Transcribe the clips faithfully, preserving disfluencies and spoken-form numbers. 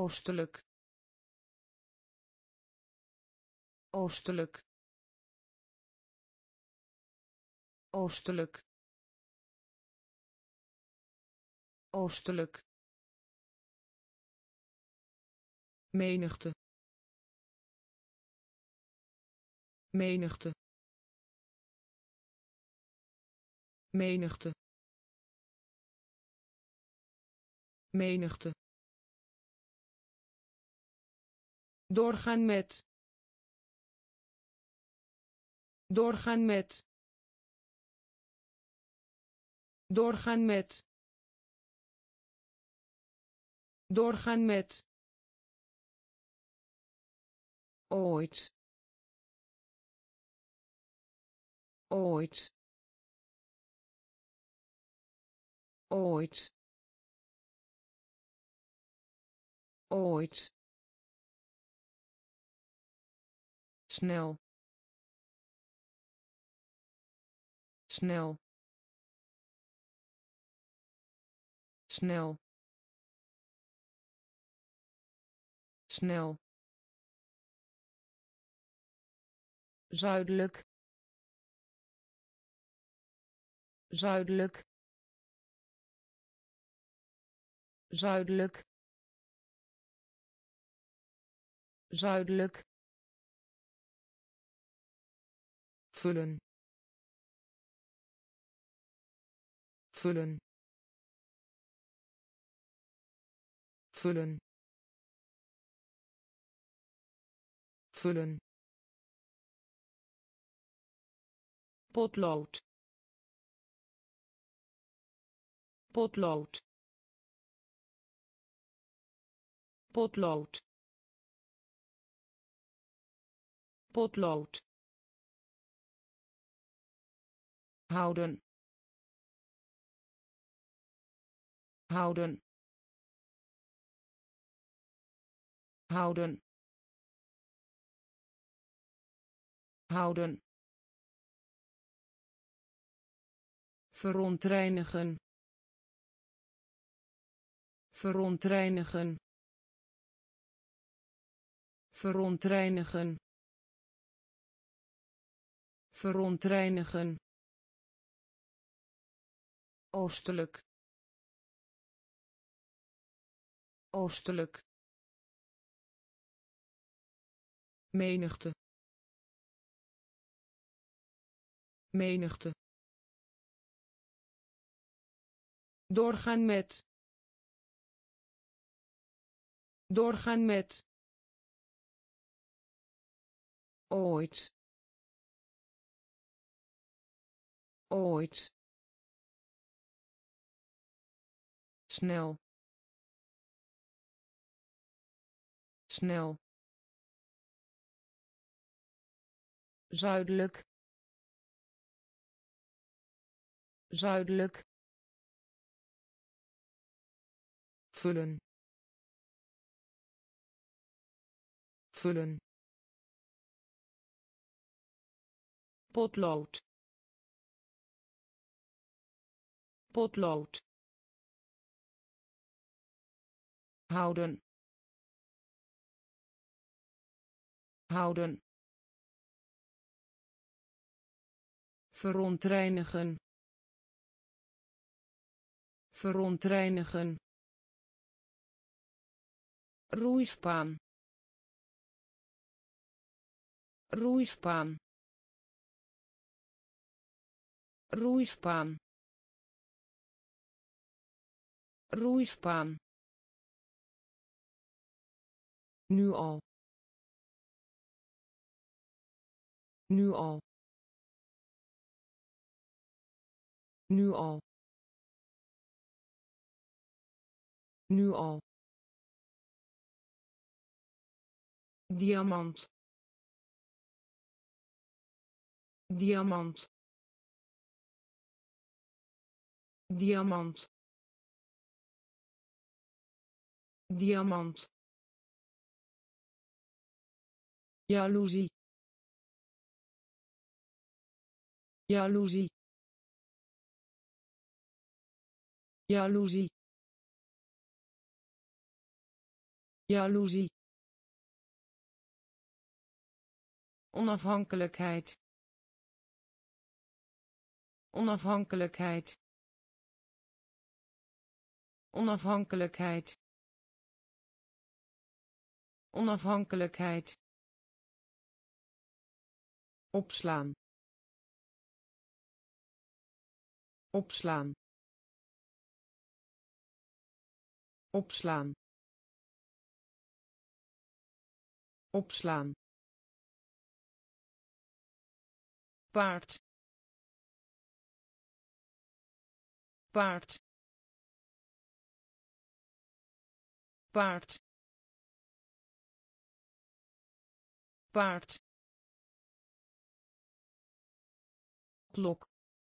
oostelijk oostelijk oostelijk oostelijk menigte menigte menigte menigte doorgaan met doorgaan met doorgaan met doorgaan met ooit ooit ooit ooit snel snel snel snel zuidelijk zuidelijk zuidelijk zuidelijk vullen vullen vullen vullen potlood potlood potlood potlood houden houden houden houden verontreinigen verontreinigen verontreinigen verontreinigen oostelijk oostelijk menigte menigte doorgaan met doorgaan met ooit ooit snel snel zuidelijk zuidelijk vullen vullen potlood potlood houden houden verontreinigen verontreinigen roeispaan roeispaan roeispaan roeispaan nu al nu al nu al nu al diamant diamant diamant diamant jaloezie jaloezie jaloezie jaloezie, onafhankelijkheid, onafhankelijkheid, onafhankelijkheid, onafhankelijkheid, opslaan, opslaan, opslaan, opslaan, paard, paard, paard, paard, klok,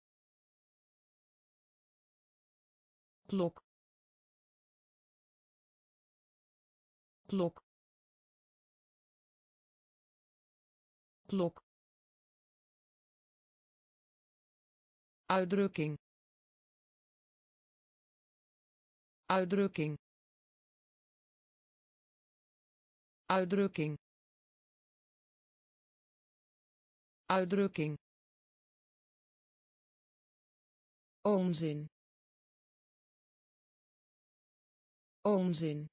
klok, klok, klok, uitdrukking, uitdrukking, uitdrukking, uitdrukking, onzin, onzin,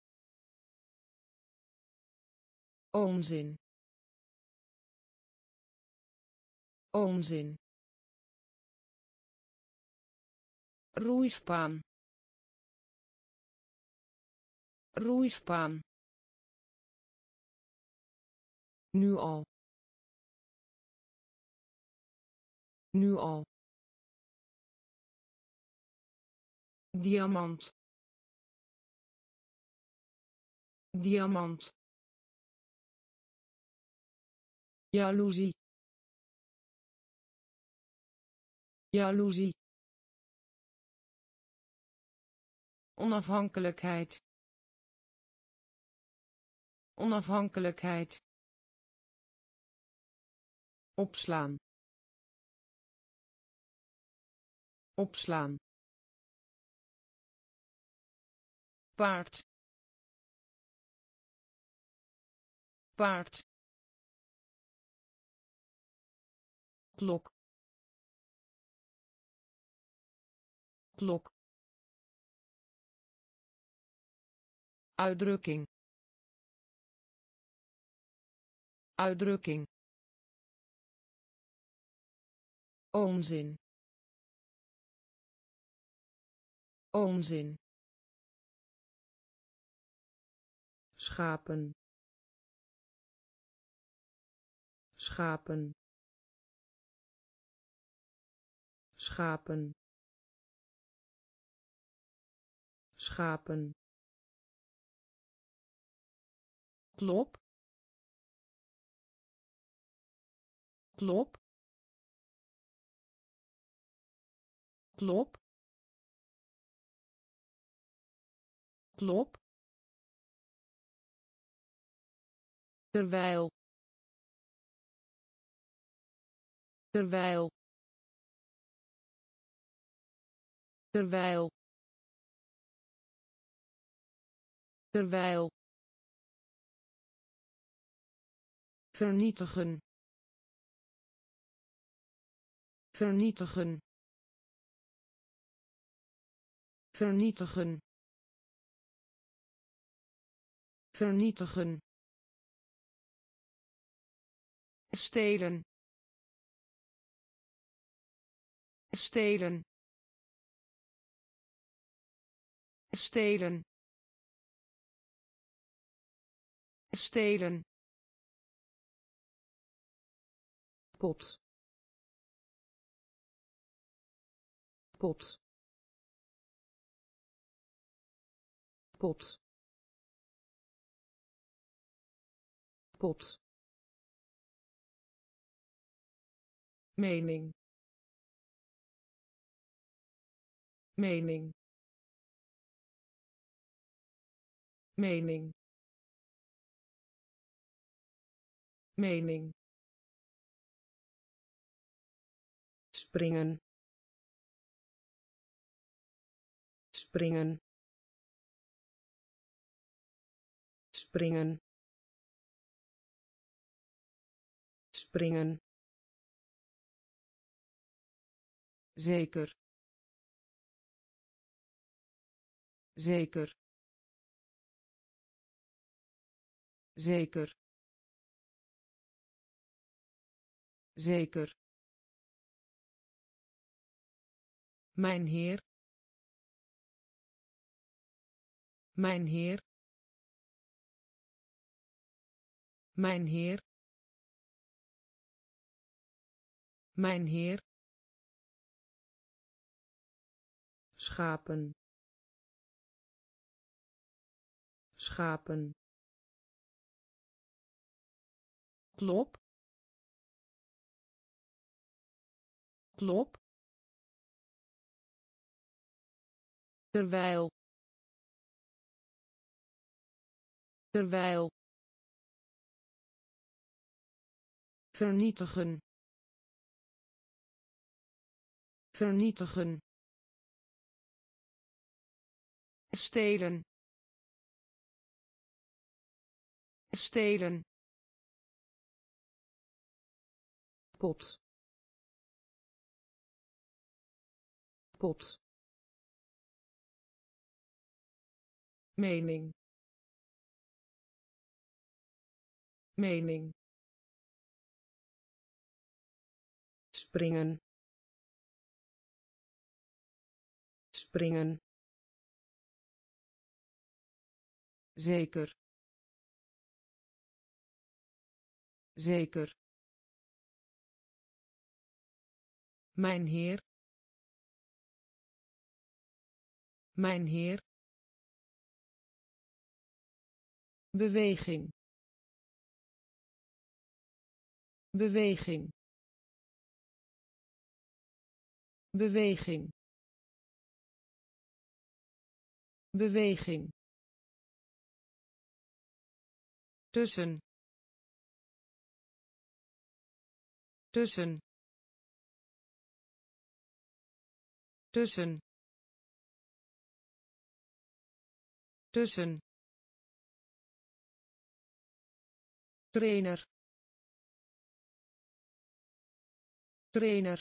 onzin, onzin, roeispaan, roeispaan, nu al, nu al, diamant, diamant, jaloezie, jaloezie, onafhankelijkheid, onafhankelijkheid, opslaan, opslaan, paard, paard, klok, klok, uitdrukking, uitdrukking, onzin, onzin, schapen, schapen, schapen, schapen, klop, klop, klop, klop, terwijl, terwijl, terwijl, terwijl, vernietigen, vernietigen, vernietigen, vernietigen, stelen, stelen, stelen, stelen, pot, pot, pot, pot, mening, mening, mening, mening, springen, springen, springen springen zeker zeker zeker zeker mijn heer mijn heer mijn heer mijn heer schapen schapen klop klop terwijl terwijl vernietigen vernietigen stelen stelen pot pot mening mening springen springen zeker zeker mijn heer mijn heer beweging beweging beweging beweging tussen tussen tussen tussen trainer trainer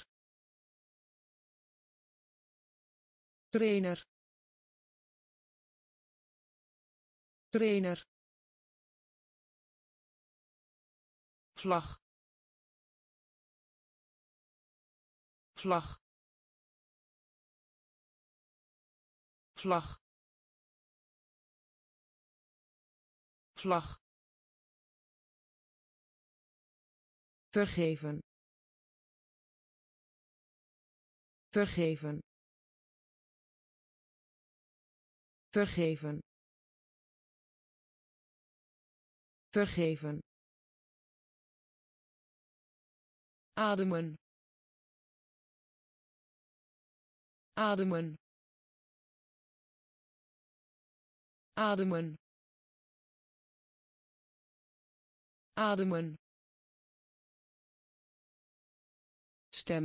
trainer trainer vlag vlag vlag vlag vergeven vergeven vergeven vergeven ademen ademen ademen ademen stem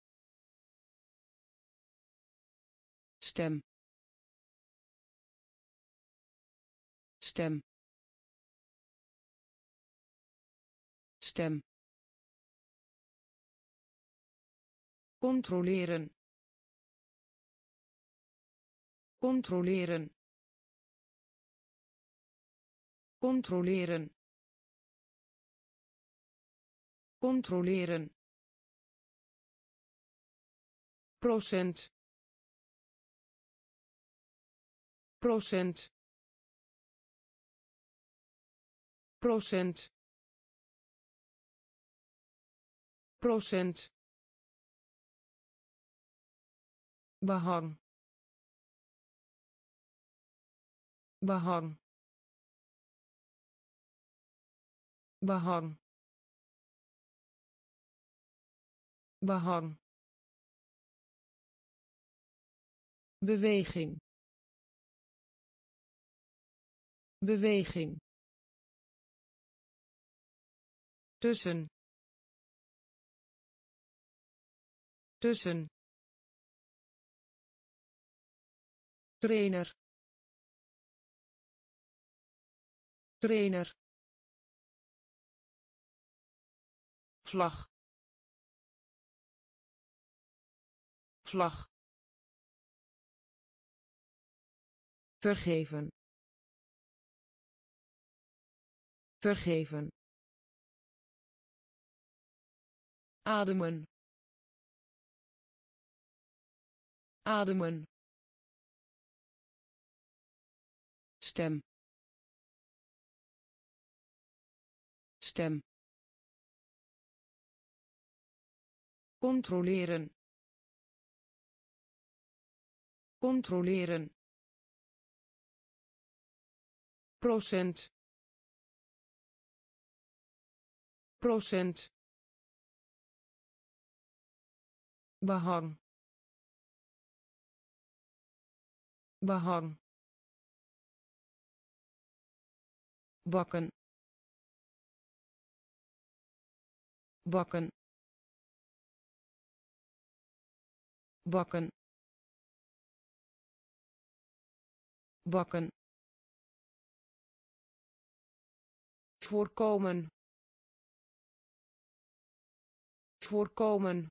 stem stem stem controleren controleren controleren controleren procent procent procent procent behang behang behang behang beweging beweging tussen tussen trainer trainer, vlag, vlag, vergeven, vergeven, ademen, ademen, stem, stem, controleren, controleren, procent, procent, behang, behang, bakken, bakken, bakken, bakken, voorkomen, voorkomen,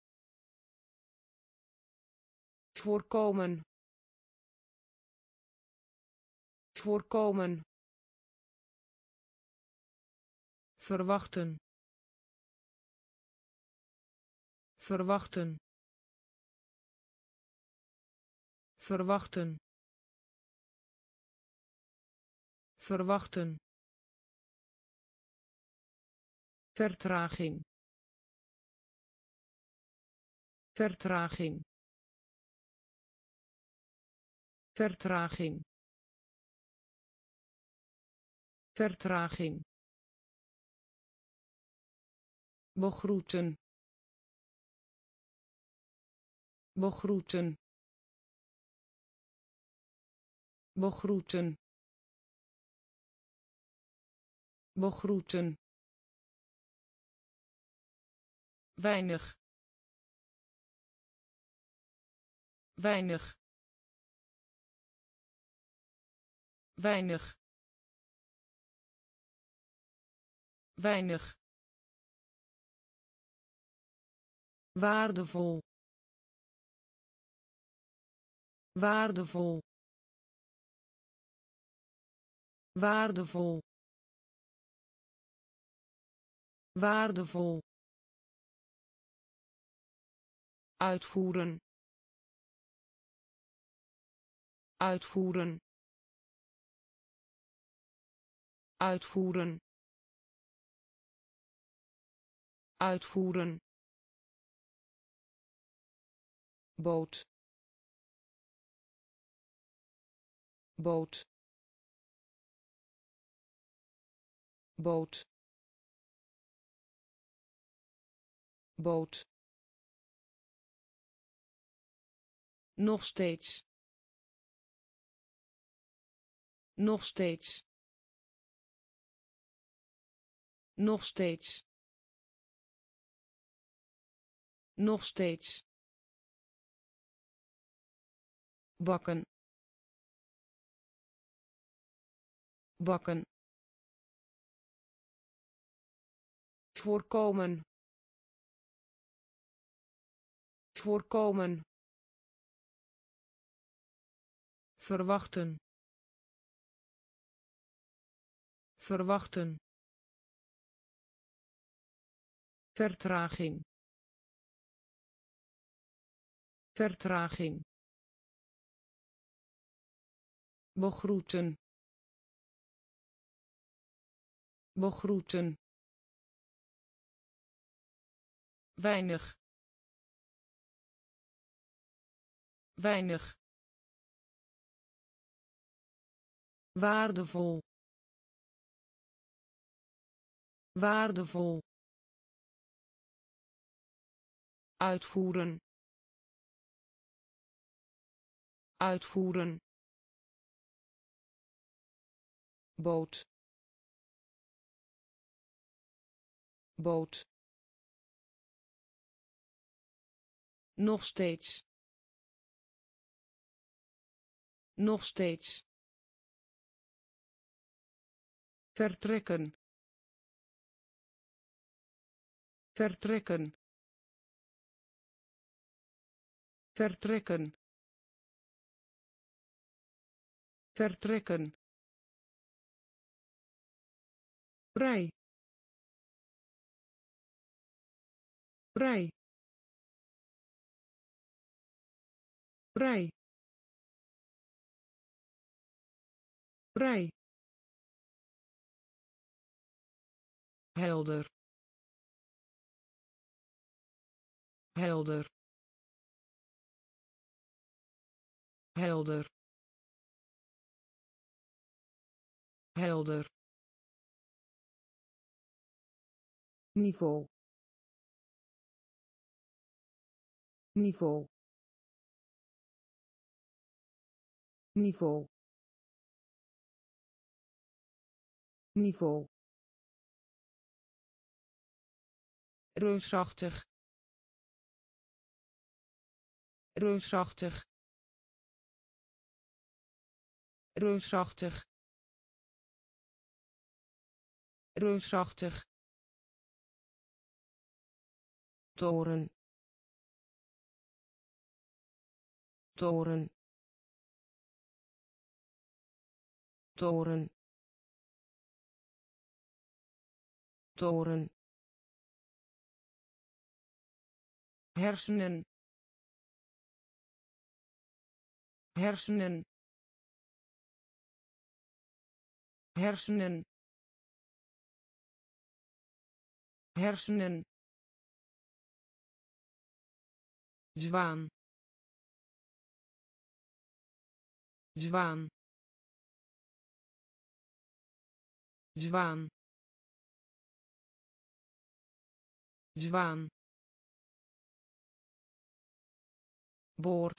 voorkomen, voorkomen, verwachten, verwachten, verwachten, verwachten, vertraging, vertraging, vertraging, vertraging, begroeten, begroeten, begroeten, begroeten, weinig, weinig, weinig, weinig, waardevol, waardevol, waardevol, waardevol, uitvoeren, uitvoeren, uitvoeren, uitvoeren, boot, boot, boot, boot, nog steeds, nog steeds, nog steeds, nog steeds, bakken, bakken, voorkomen, voorkomen, verwachten, verwachten, vertraging, vertraging, begroeten, begroeten, weinig, weinig, waardevol, waardevol, uitvoeren, uitvoeren, boot, boot, nog steeds, nog steeds, vertrekken vertrekken vertrekken vertrekken vrij vrij vrij vrij helder helder helder helder niveau niveau niveau niveau reusachtig reusachtig reusachtig reusachtig toren toren toren toren hersenen hersenen hersenen hersenen zwaan zwaan zwaan zwaan boord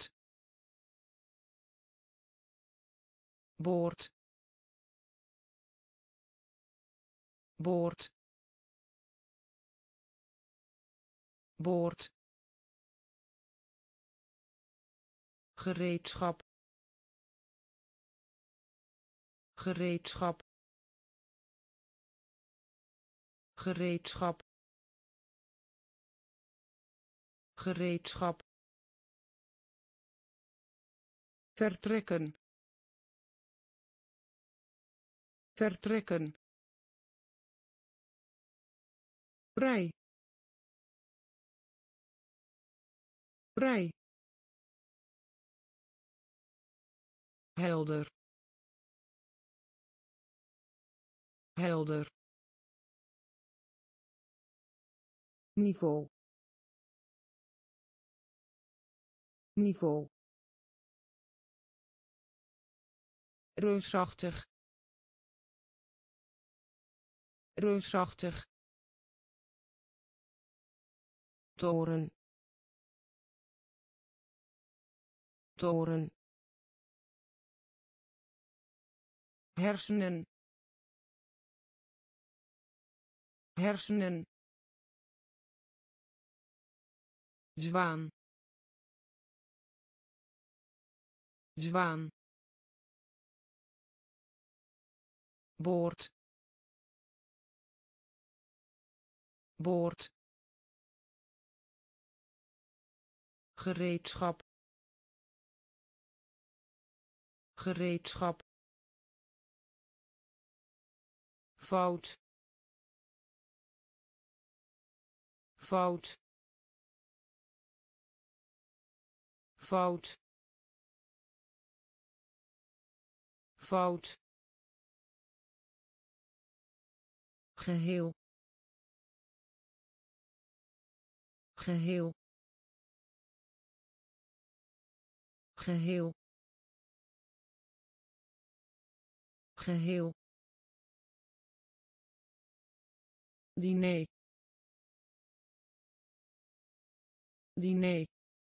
boord boord boord gereedschap gereedschap gereedschap gereedschap vertrekken vertrekken vrij vrij helder helder niveau niveau reusachtig reusachtig toren toren hersenen hersenen zwaan zwaan boord boord gereedschap gereedschap fout fout fout fout geheel geheel geheel geheel diner diner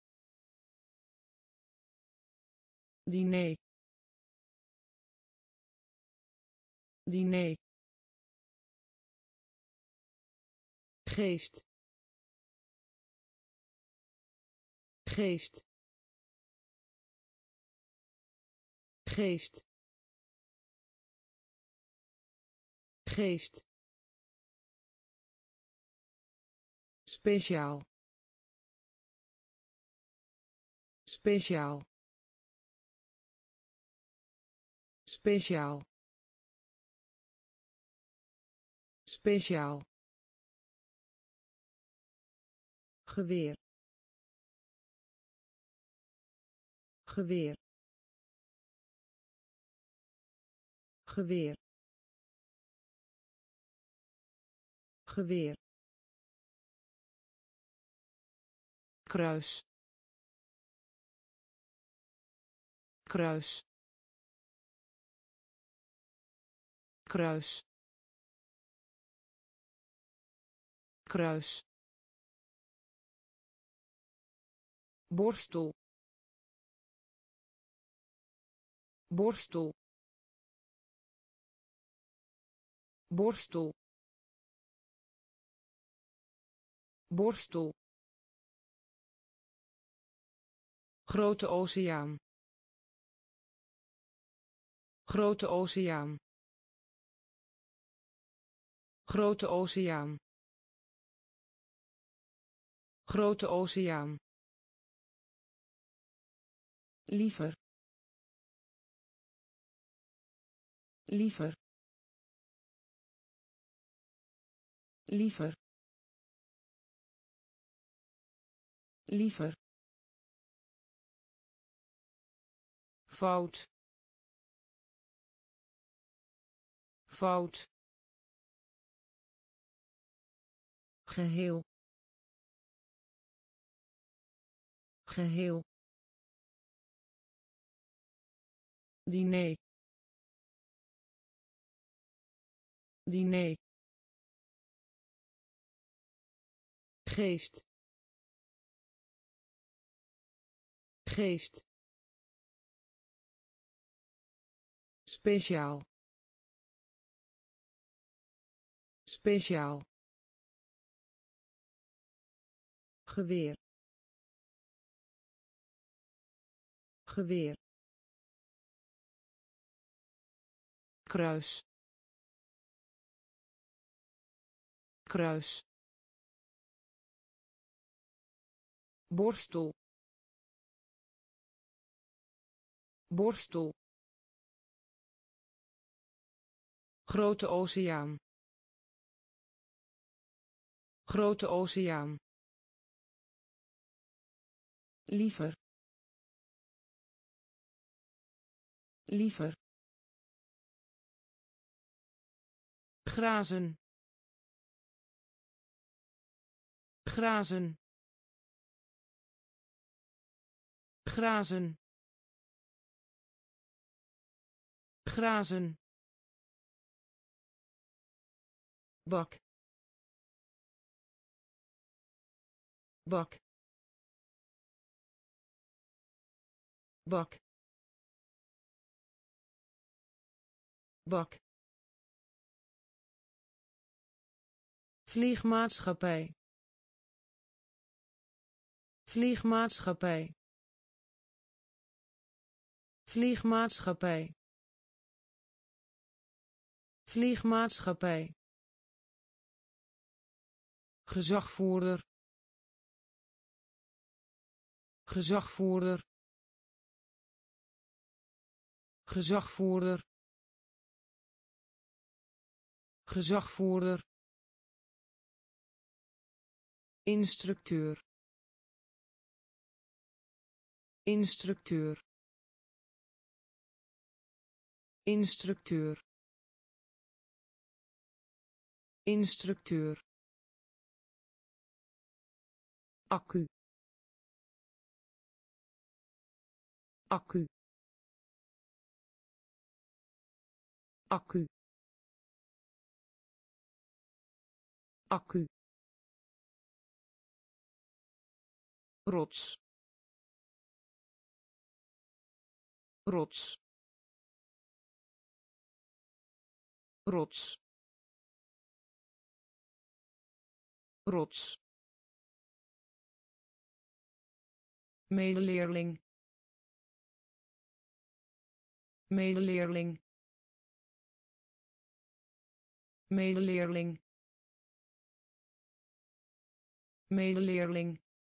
diner diner geest geest geest geest, speciaal, speciaal, speciaal, speciaal, geweer, geweer, geweer, geweer, kruis, kruis, kruis, kruis, borstel, borstel, borstel, borstel, grote oceaan, grote oceaan, grote oceaan, grote oceaan, liever, liever, liever, liever, fout, fout, geheel, geheel, diner, diner, geest, geest, speciaal, speciaal, geweer, geweer, kruis, kruis, borstel, borstel, grote oceaan, grote oceaan, liever, liever, grazen, grazen, grazen, grazen, bak, bak, bak, bak, vliegmaatschappij, vliegmaatschappij, vliegmaatschappij, vliegmaatschappij, gezagvoerder, gezagvoerder, gezagvoerder, gezagvoerder, instructeur, instructeur, instructeur, instructeur, accu, accu, accu, accu, rots, rots, rots, rots, medeleerling, medeleerling, medeleerling medeleerling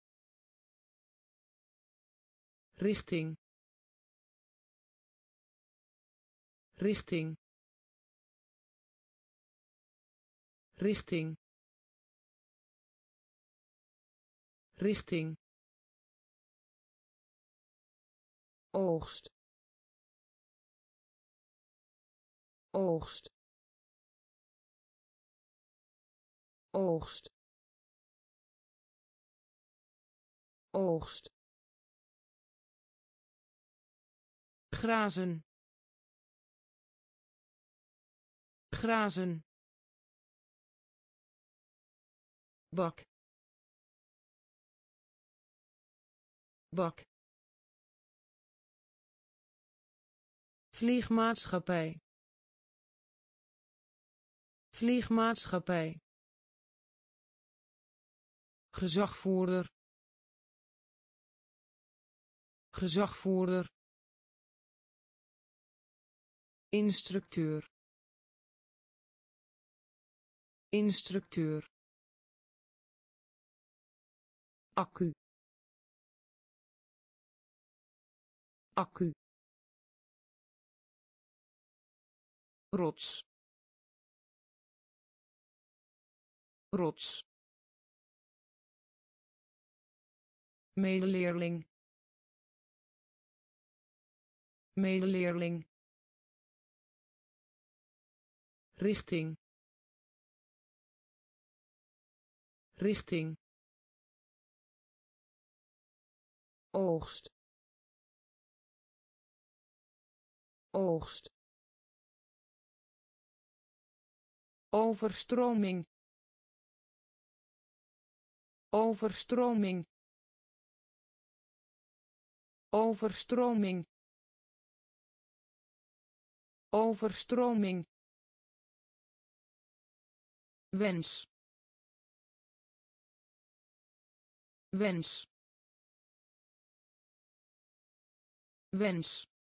richting richting richting richting oogst oogst oogst oogst grazen grazen bak bak vliegmaatschappij vliegmaatschappij gezagvoerder gezagvoerder instructeur instructeur accu accu rots rots medeleerling medeleerling richting richting oogst oogst overstroming overstroming overstroming overstroming wens wens wens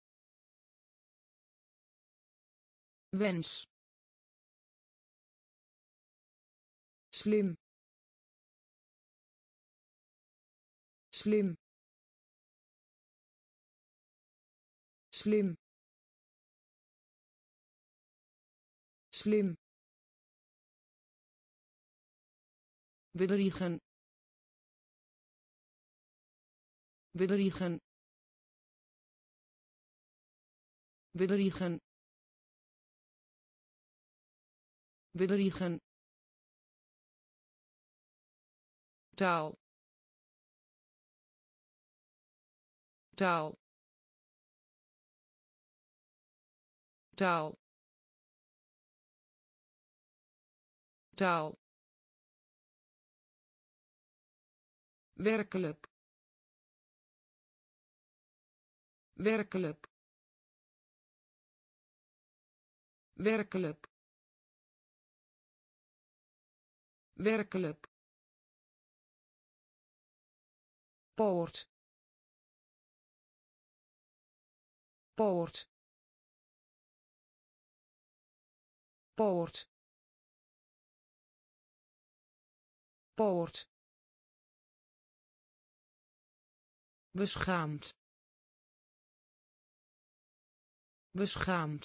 wens slim slim slim slim bedriegen bedriegen bedriegen bedriegen taal taal taal taal werkelijk werkelijk werkelijk werkelijk poort poort poort poort beschaamd beschaamd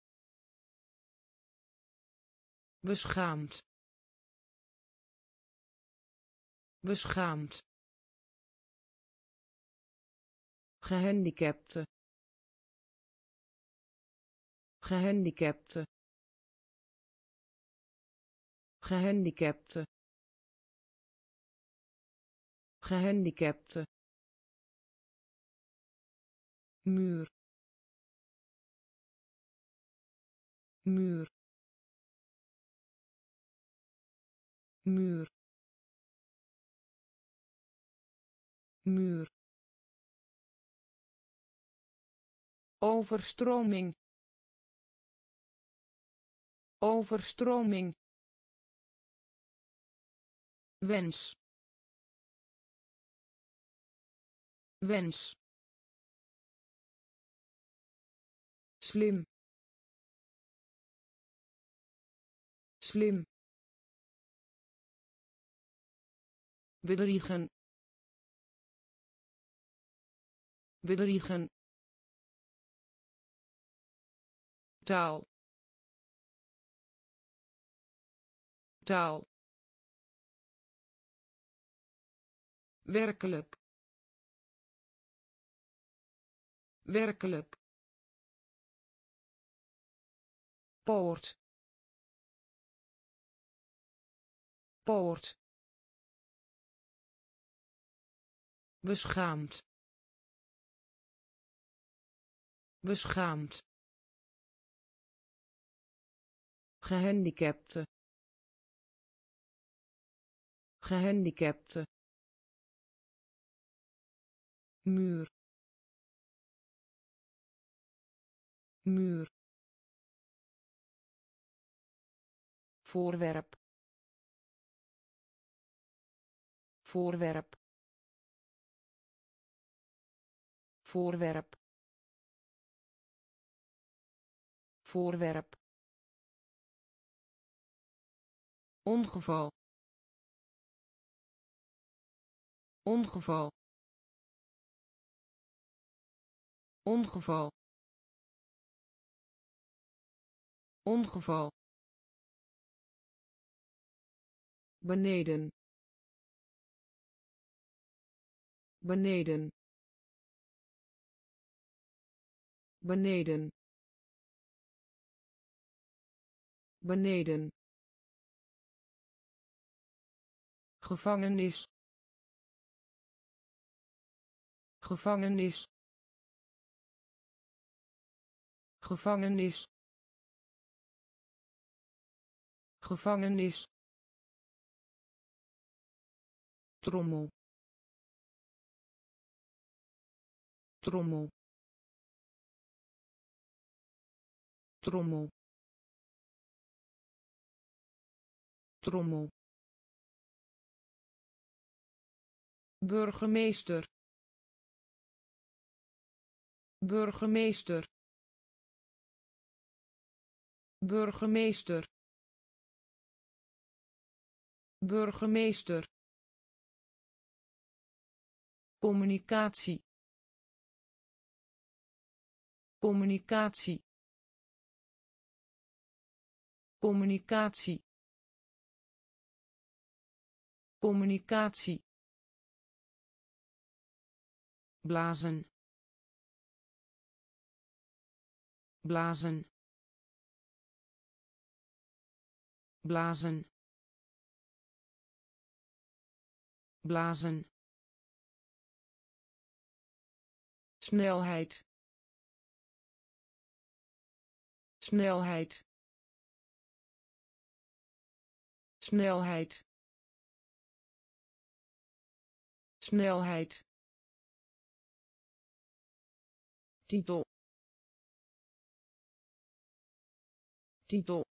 beschaamd beschaamd gehandicapte gehandicapte gehandicapte gehandicapte muur muur muur muur overstroming overstroming wens wens slim slim, bedriegen, bedriegen, taal, taal, werkelijk, werkelijk, poort, poort, beschaamd, beschaamd, gehandicapte, gehandicapte, muur, muur, voorwerp, voorwerp, voorwerp, voorwerp, ongeval, ongeval, ongeval, ongeval, beneden, beneden, beneden, beneden, gevangenis, gevangenis, gevangenis, gevangenis, trommel, trommel, trommel, trommel, burgemeester, burgemeester, burgemeester, burgemeester, communicatie, communicatie, communicatie, communicatie, blazen, blazen, blazen, blazen, snelheid, snelheid, snelheid, snelheid, titel, titel,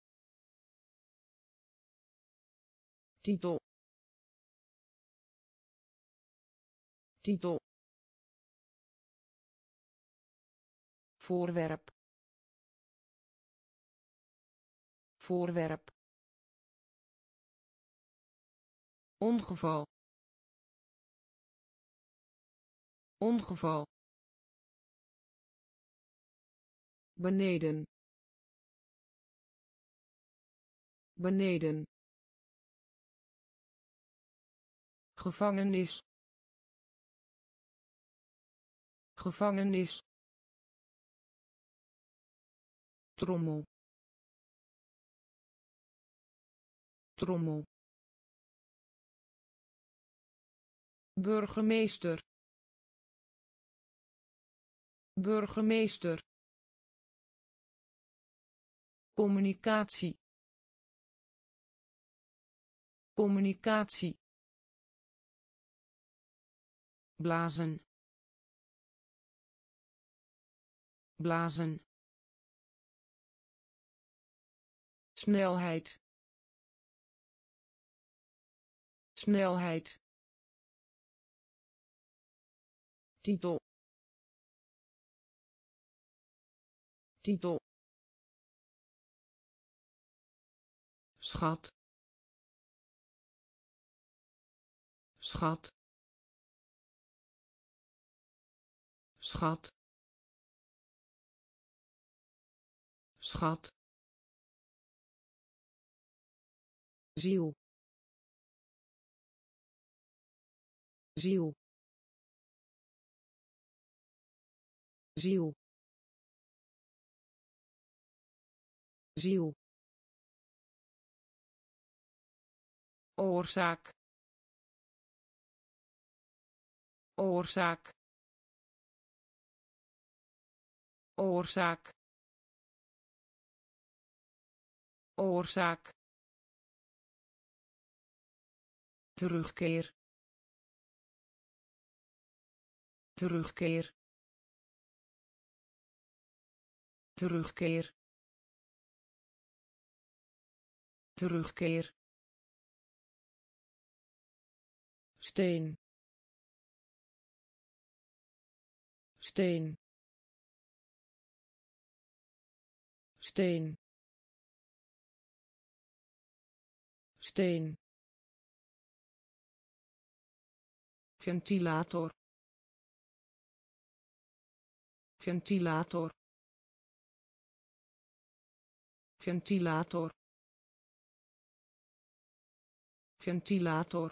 titel, titel, voorwerp, voorwerp, ongeval, ongeval, beneden, beneden, gevangenis, gevangenis, trommel, trommel, burgemeester, burgemeester, communicatie, communicatie, blazen, blazen, snelheid, snelheid, titel, titel, schat schat schat schat ziel ziel ziel ziel oorzaak oorzaak oorzaak oorzaak terugkeer terugkeer terugkeer terugkeer steen steen steen steen ventilator ventilator ventilator ventilator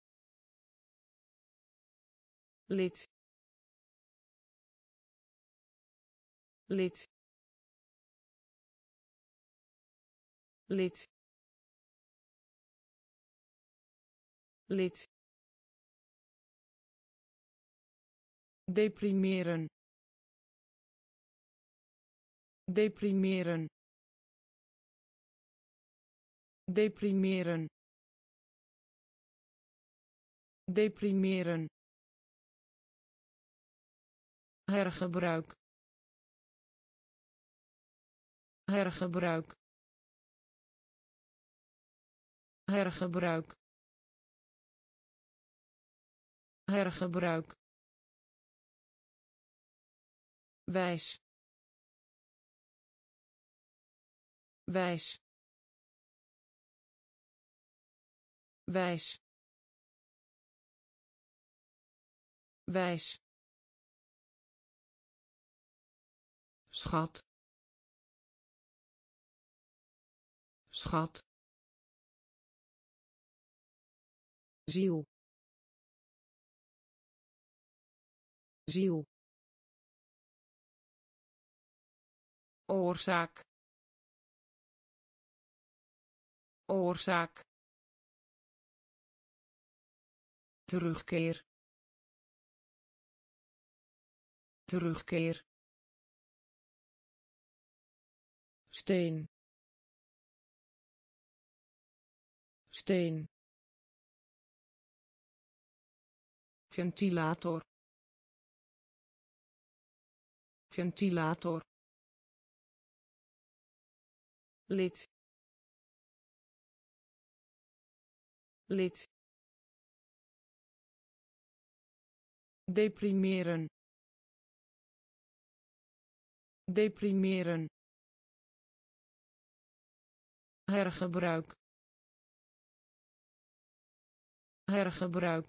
lid lid lid lid deprimeren deprimeren deprimeren deprimeren hergebruik hergebruik hergebruik hergebruik wijs wijs wijs wijs schat schat ziel ziel oorzaak oorzaak terugkeer terugkeer steen steen ventilator ventilator lid lid deprimeren deprimeren hergebruik hergebruik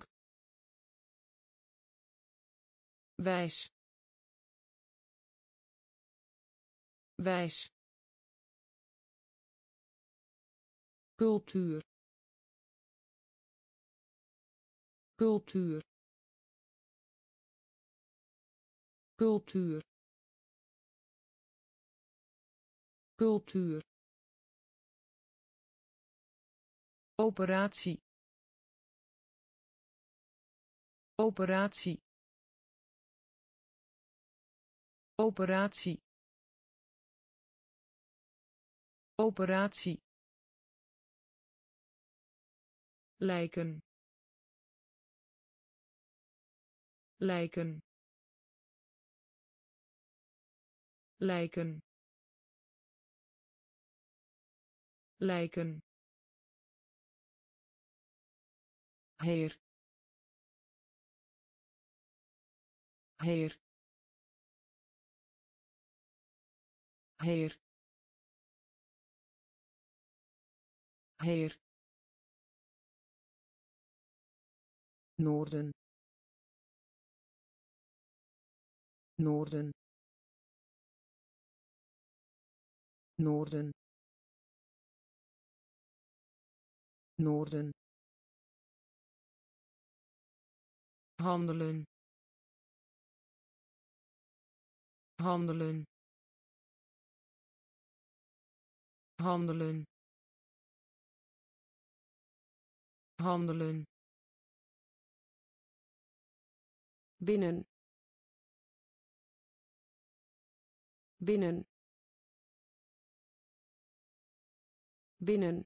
wijs wijs cultuur cultuur cultuur cultuur operatie operatie operatie operatie lijken lijken lijken lijken heer heer heer Heer. Noorden. Noorden. Noorden. Noorden. Handelen. Handelen. Handelen. Handelen. Binnen. Binnen. Binnen.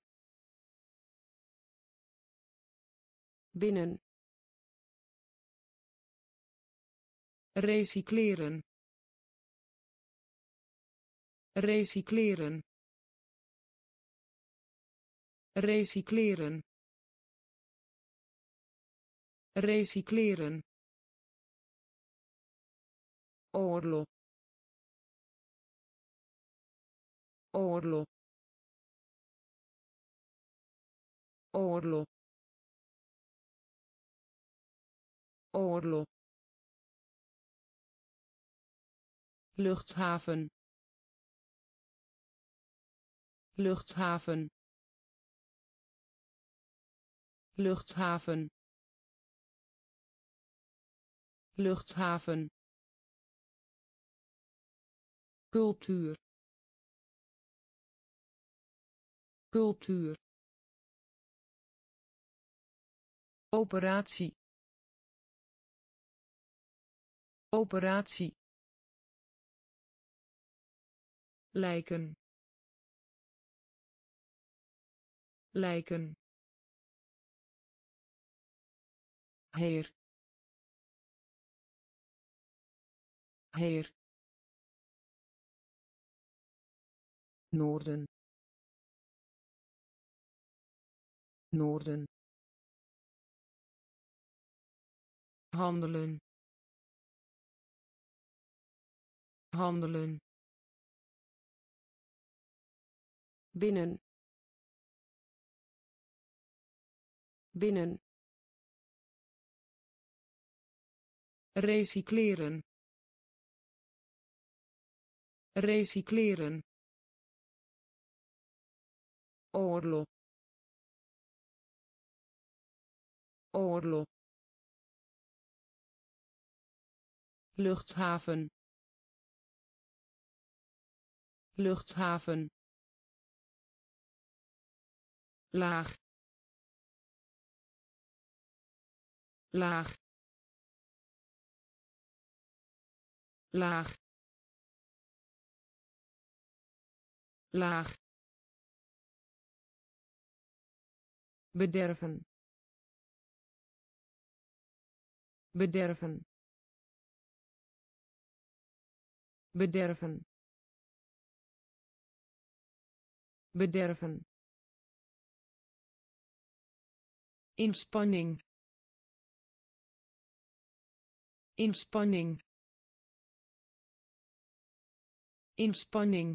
Binnen. Recycleren. Recycleren. Recycleren. Recycleren. Oorlog. Oorlog. Oorlog. Oorlog. Luchthaven. Luchthaven. Luchthaven. Luchthaven. Cultuur. Cultuur. Operatie. Operatie. Lijken. Lijken. Heer. Heer. Noorden. Noorden. Handelen. Handelen. Binnen. Binnen. Recycleren. Recycleren. Oorlog. Oorlog. Luchthaven. Luchthaven. Laag. Laag. Laag. Laag. Bederven. Bederven. Bederven. Bederven. Inspanning. Inspanning. Inspanning.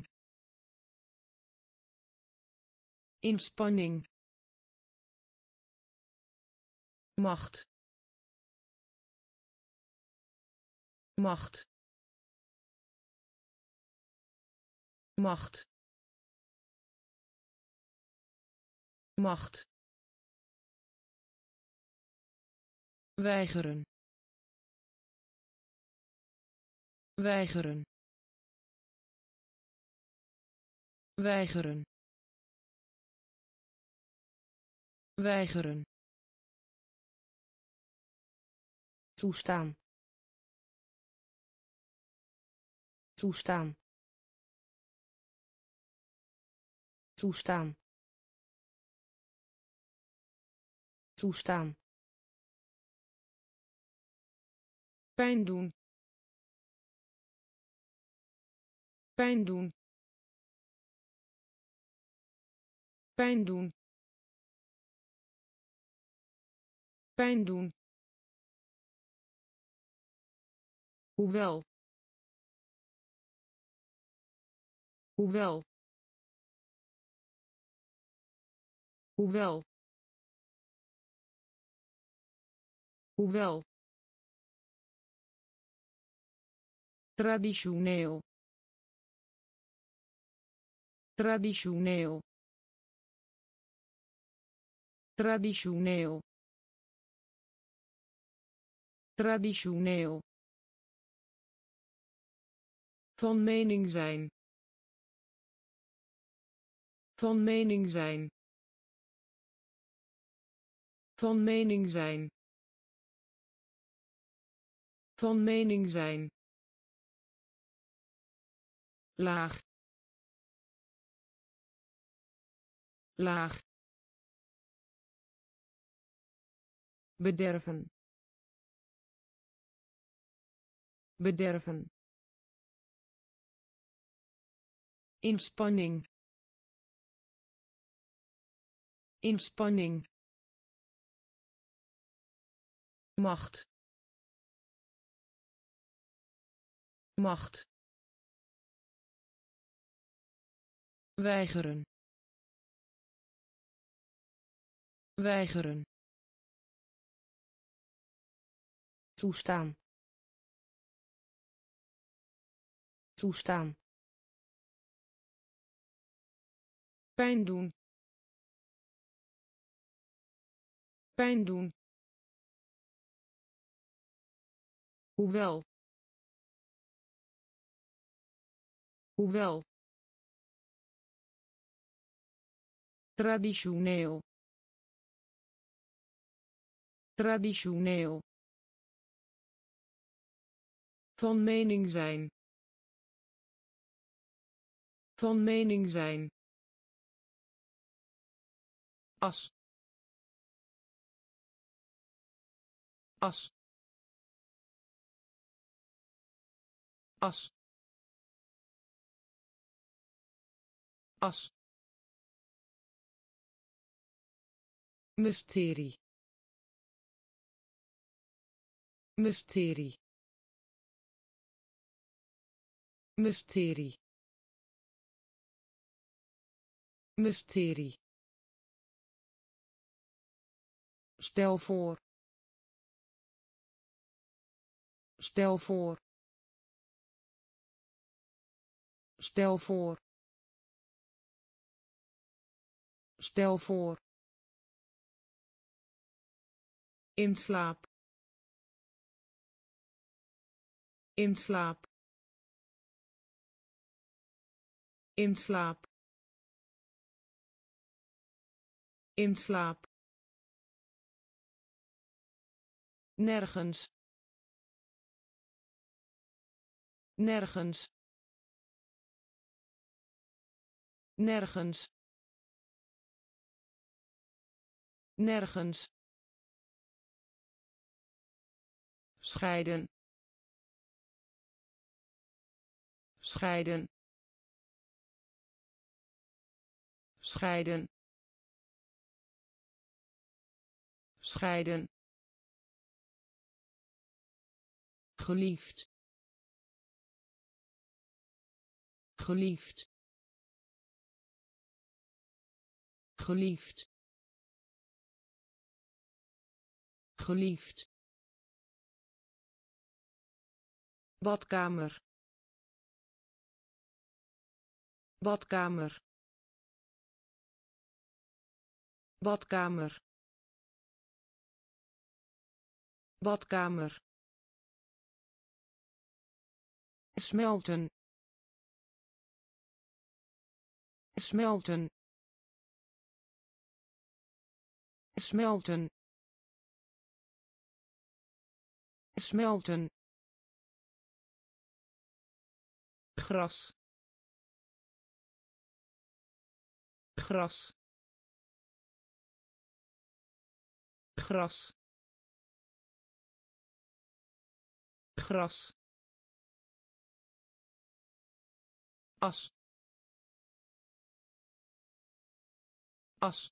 Inspanning. Macht. Macht. Macht. Macht. Weigeren. Weigeren. Weigeren. Weigeren. Toestaan. Toestaan. Toestaan. Toestaan. Pijn doen. Pijn doen. Pijn doen. Pijn doen. Hoewel. Hoewel. hoewel, hoewel, traditioneel, traditioneel, traditioneel, traditioneel, van mening zijn, van mening zijn, van mening zijn, van mening zijn, laag, laag, bederven, bederven, inspanning, inspanning, macht, macht, weigeren, weigeren, toestaan, toestaan, pijn doen, pijn doen, hoewel, hoewel, traditioneel, traditioneel, van mening zijn, van mening zijn, as, as, as, as, mysterie, mysterie, mysterie, mysterie, stel voor, stel voor, stel voor, stel voor, in slaap, in slaap, in slaap, in slaap, nergens, nergens, nergens, nergens, scheiden, scheiden, scheiden, scheiden, geliefd, geliefd, geliefd, geliefd, badkamer, badkamer, badkamer, badkamer, smelten, smelten, smelten, smelten, gras, gras, gras, gras, as, as,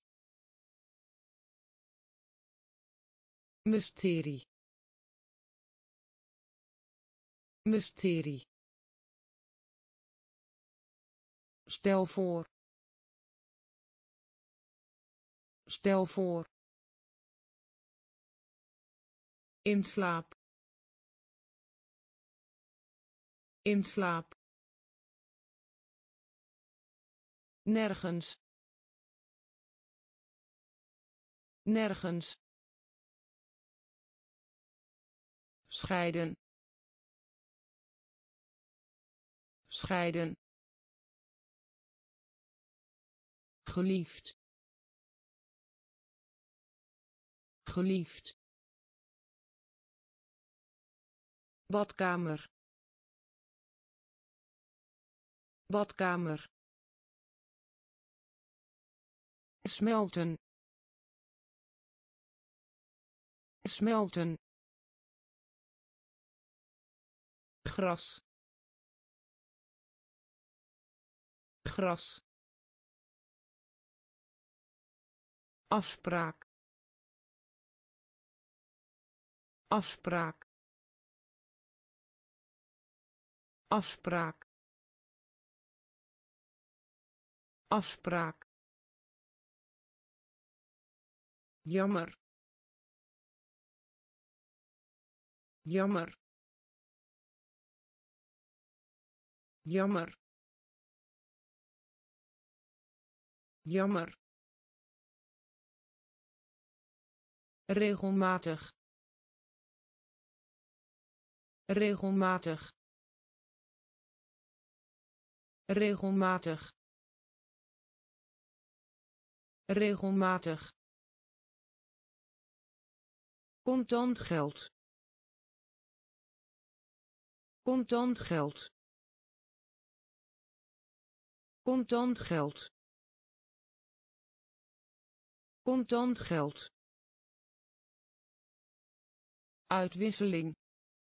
mysterie, mysterie, stel voor, Stel voor. In slaap. In slaap. Nergens. Nergens. Scheiden. Scheiden. Geliefd. Geliefd. Badkamer. Badkamer. Smelten. Smelten. Gras. Gras. Afspraak. Afspraak. Afspraak. Afspraak. Jammer. Jammer. Jammer. Jammer. Regelmatig. Regelmatig. Regelmatig. Regelmatig. Contant geld. Contant geld. Contant geld. Contant geld. Uitwisseling.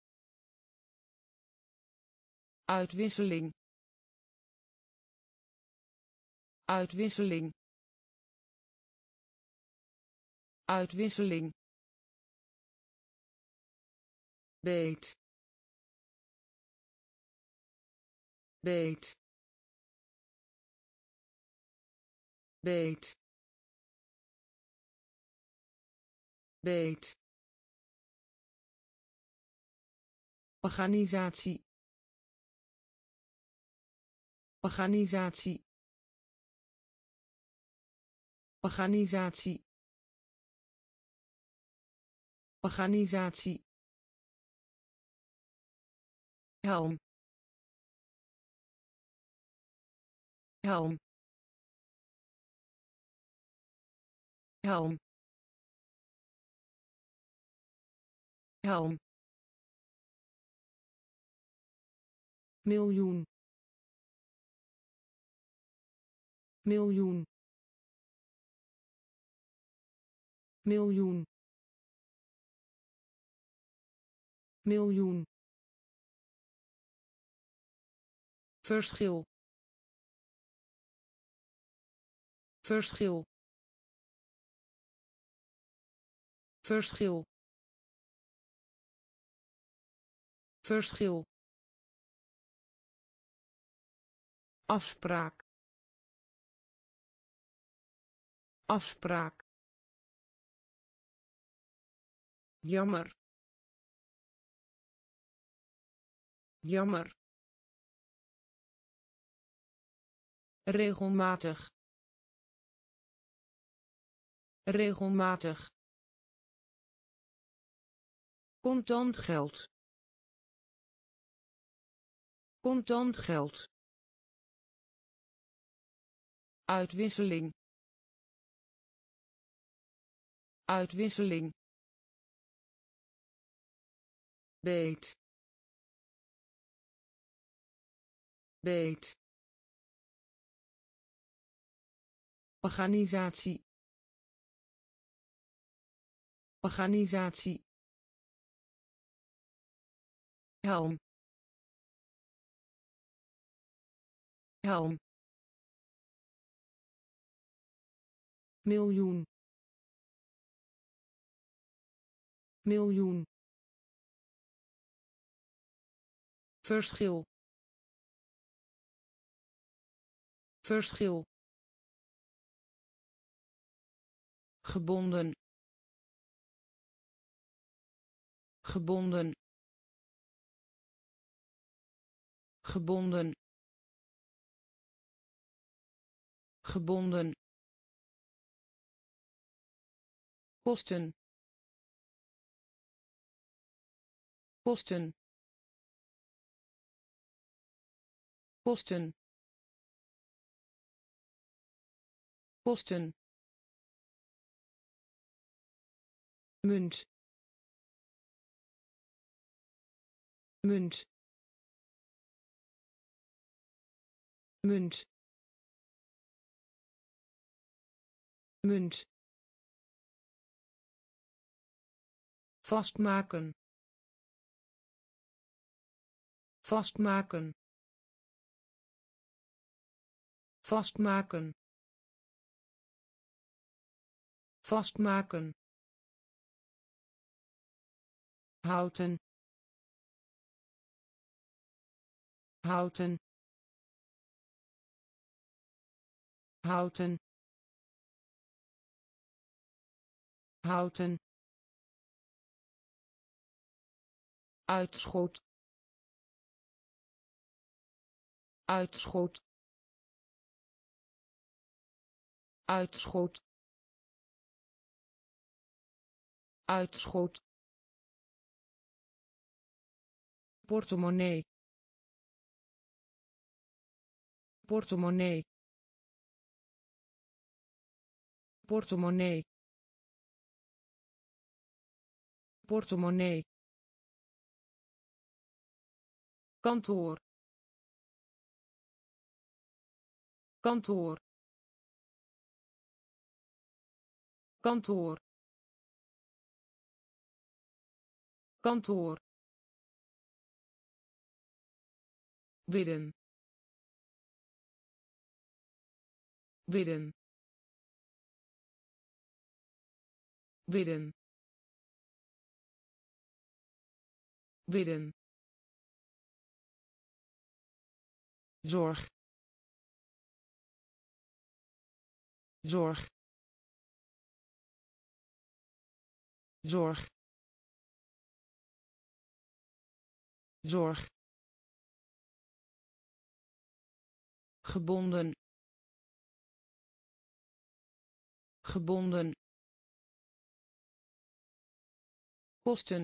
Uitwisseling. Uitwisseling. Uitwisseling. Beet. Beet. Beet. Beet. Organisatie. Organisatie. Organisatie. Organisatie. Helm. Helm. Helm. Helm. Miljoen. Miljoen. Miljoen. Miljoen. Verschil. Verschil. Verschil. Verschil. Afspraak. Afspraak. Jammer. Jammer. Regelmatig. Regelmatig. Contant geld. Contant geld. Uitwisseling. Uitwisseling. Beet. Beet. Organisatie. Organisatie. Helm. Helm. Miljoen. Miljoen. Verschil. Verschil. gebonden gebonden gebonden gebonden kosten kosten kosten kosten munt munt munt munt vastmaken vastmaken vastmaken vastmaken houten houten houten houten uitschot uitschot uitschot uitschot portemonnee portemonnee portemonnee portemonnee kantoor kantoor kantoor kantoor bidden bidden bidden bidden zorg zorg zorg zorg gebonden gebonden kosten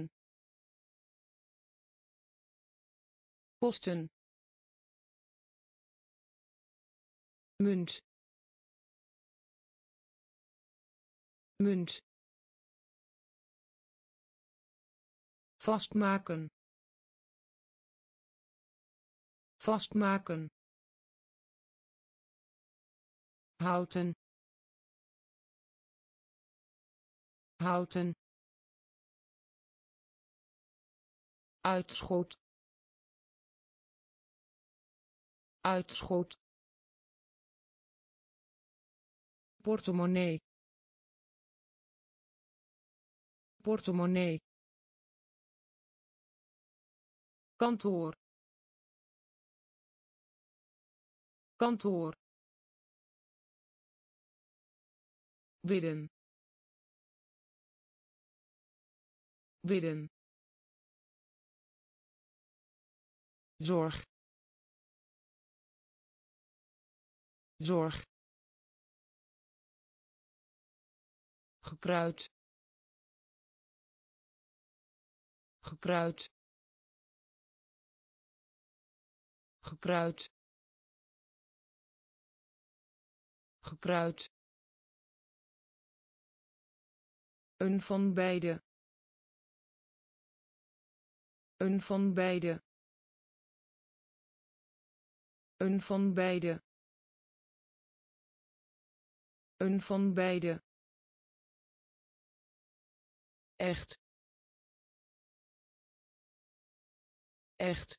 kosten munt munt vastmaken vastmaken houten houten uitschot uitschot portemonnee portemonnee kantoor kantoor bidden bidden zorg zorg gekruid gekruid gekruid gekruid een van beide een van beide een van beide een van beide echt echt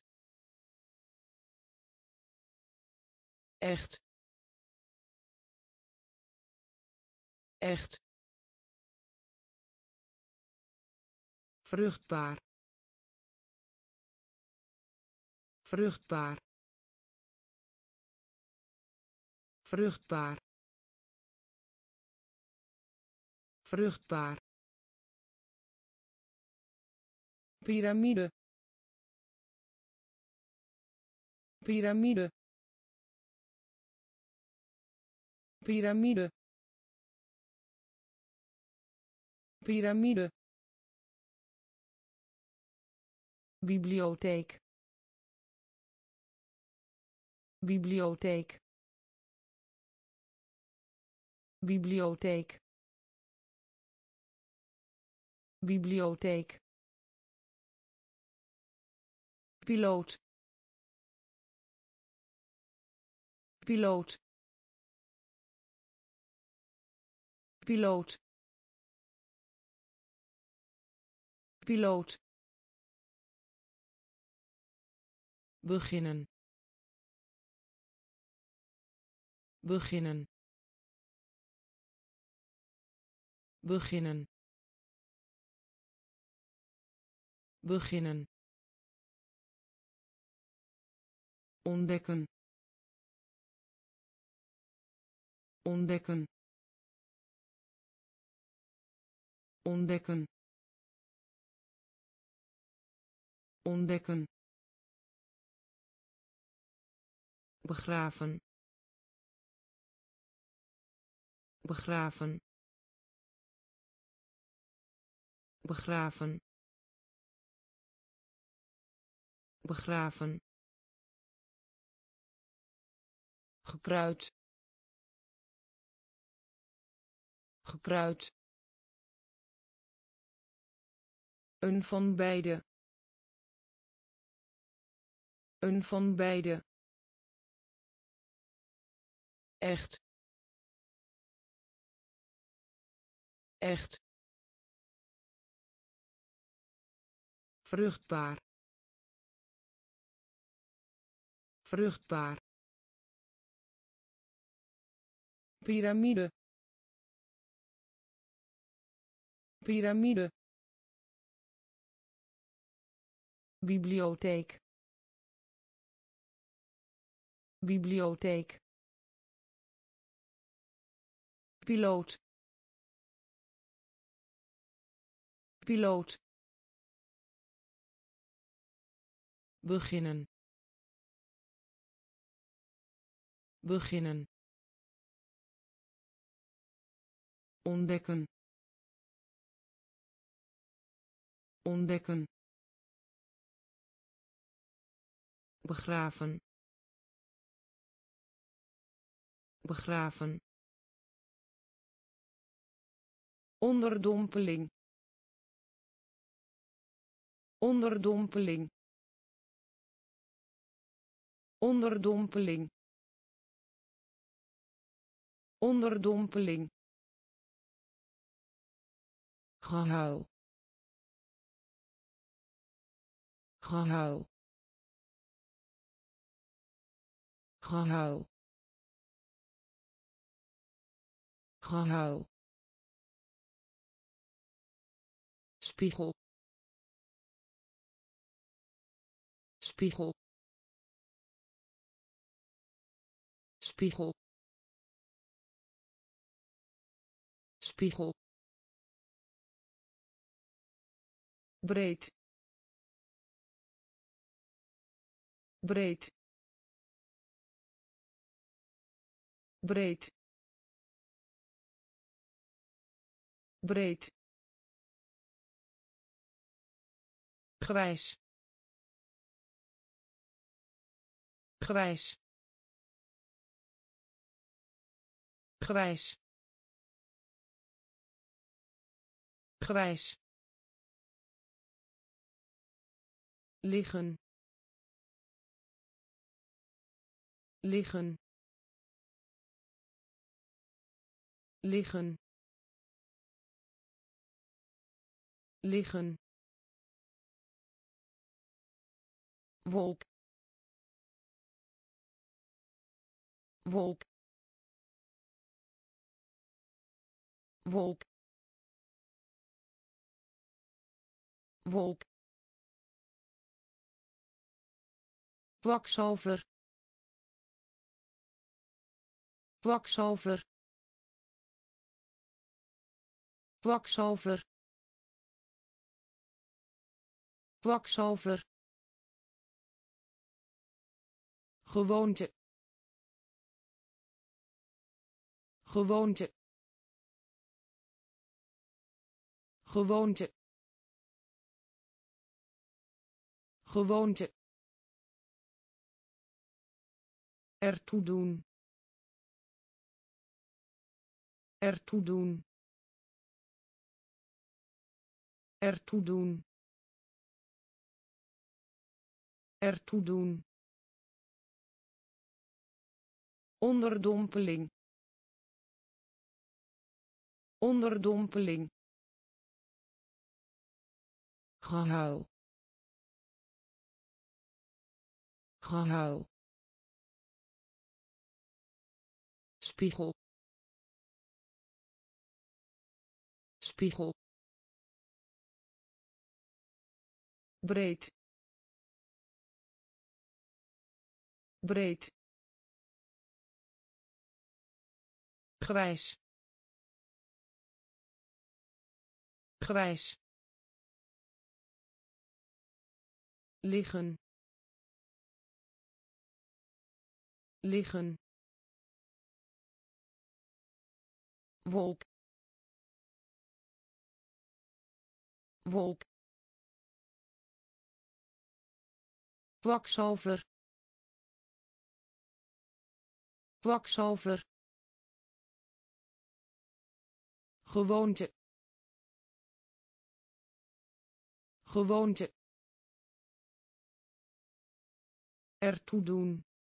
echt echt vruchtbaar vruchtbaar vruchtbaar vruchtbaar, piramide, piramide, piramide, piramide, bibliotheek, bibliotheek, bibliotheek, bibliotheek, piloot, piloot, piloot, piloot, beginnen, beginnen, beginnen, beginnen, ontdekken, ontdekken, ontdekken, ontdekken, begraven, begraven, begraven, begraven, gekruid, gekruid, een van beide, een van beide, echt, echt, vruchtbaar, vruchtbaar, piramide, piramide, bibliotheek, bibliotheek, piloot, piloot, beginnen, beginnen, ontdekken, ontdekken, begraven, begraven, onderdompeling, onderdompeling, onderdompeling, onderdompeling, gehuil, gehuil, gehuil, gehuil, spiegel, spiegel, spiegel, spiegel, breed, breed, breed, breed, grijs, grijs, grijs, grijs, liggen, liggen, liggen, liggen, wolk, wolk, wolk, wolk, kwakzalver, kwakzalver, kwakzalver kwakzalver gewoonte gewoonte gewoonte gewoonte ertoe doen ertoe doen ertoe doen ertoe doen onderdompeling onderdompeling gehuil gehuil spiegel spiegel breed breed grijs grijs liggen liggen wolk wolk kwakzalver kwakzalver gewoonte gewoonte ertoe doen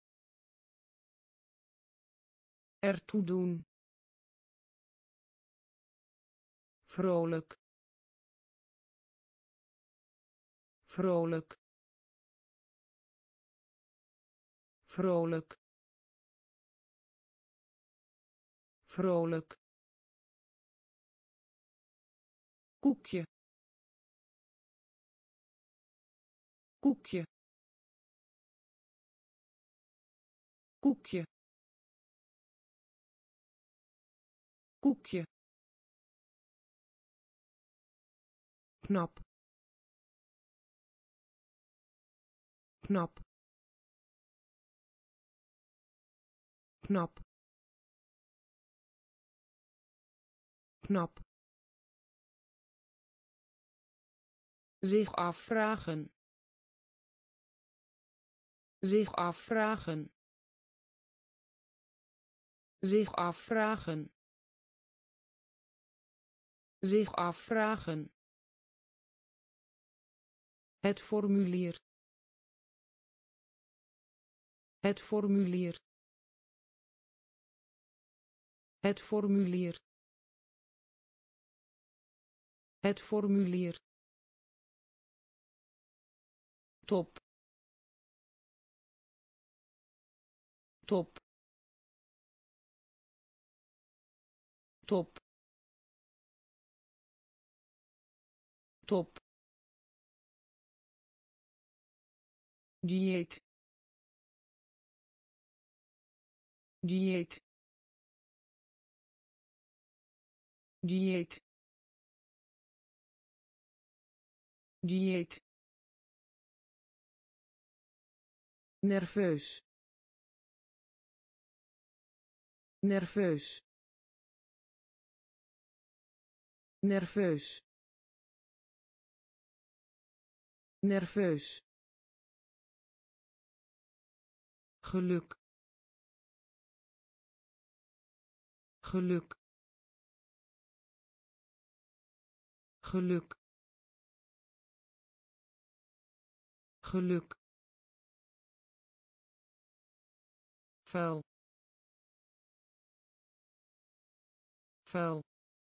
ertoe doen vrolijk vrolijk vrolijk vrolijk koekje koekje koekje koekje knap knap knap knap zich afvragen zich afvragen zich afvragen zich afvragen het formulier het formulier het formulier het formulier top top top top dieet dieet dieet dieet nerveus nerveus nerveus nerveus geluk geluk geluk geluk vuil vuil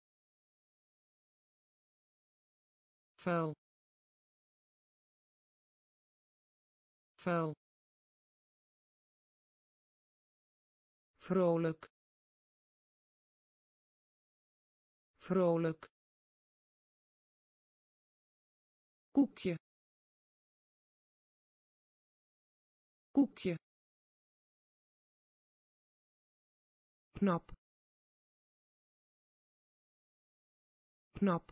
vuil vuil vrolijk vrolijk koekje koekje knap knap,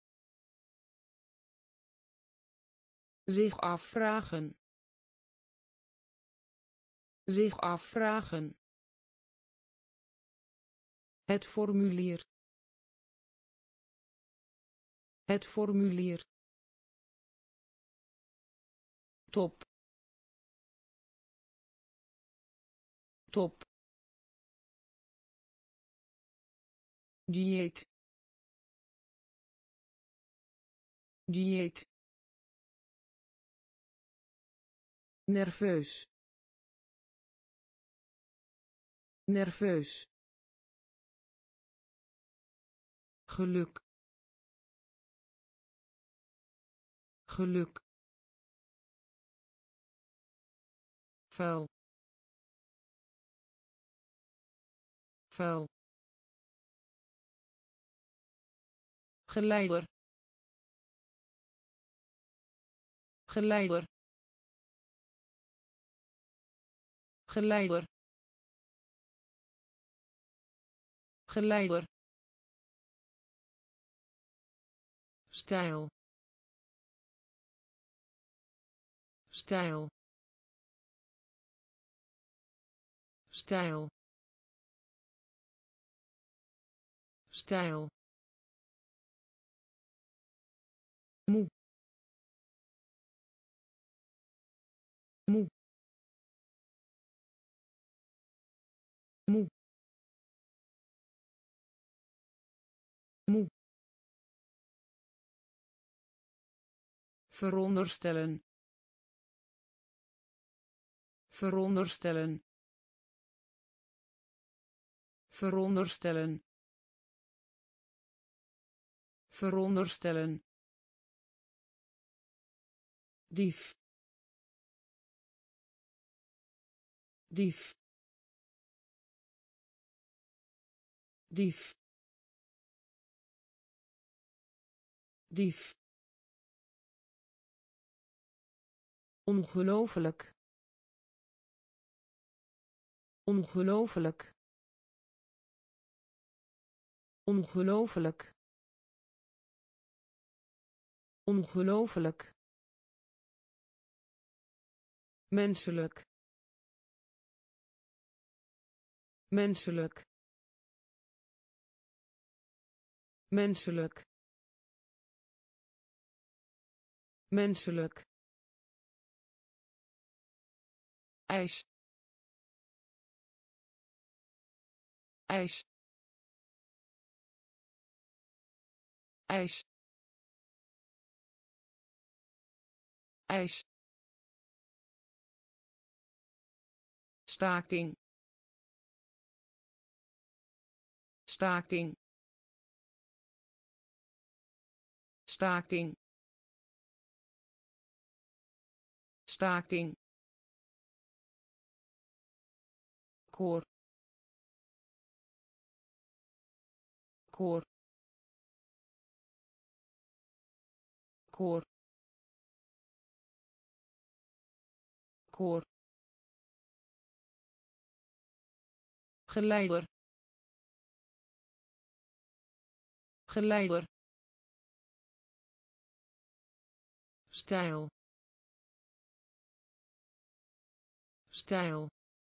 zich afvragen, zich afvragen, het formulier, het formulier, top, top, dieet, dieet, nerveus, nerveus, geluk, geluk, vuil, vuil, geleider, geleider, geleider, geleider, stijl, stijl, stijl, stijl, moe, moe, moe, moe, veronderstellen, veronderstellen, veronderstellen, veronderstellen, dief, dief, dief, dief, ongelooflijk, ongelooflijk, ongelooflijk, ongelooflijk, menselijk, menselijk, menselijk, menselijk, ijs, ijs, ijs, ijs, staking, staking, staking, staking, koor, koor, koor, koor, geleider, geleider, stijl, stijl,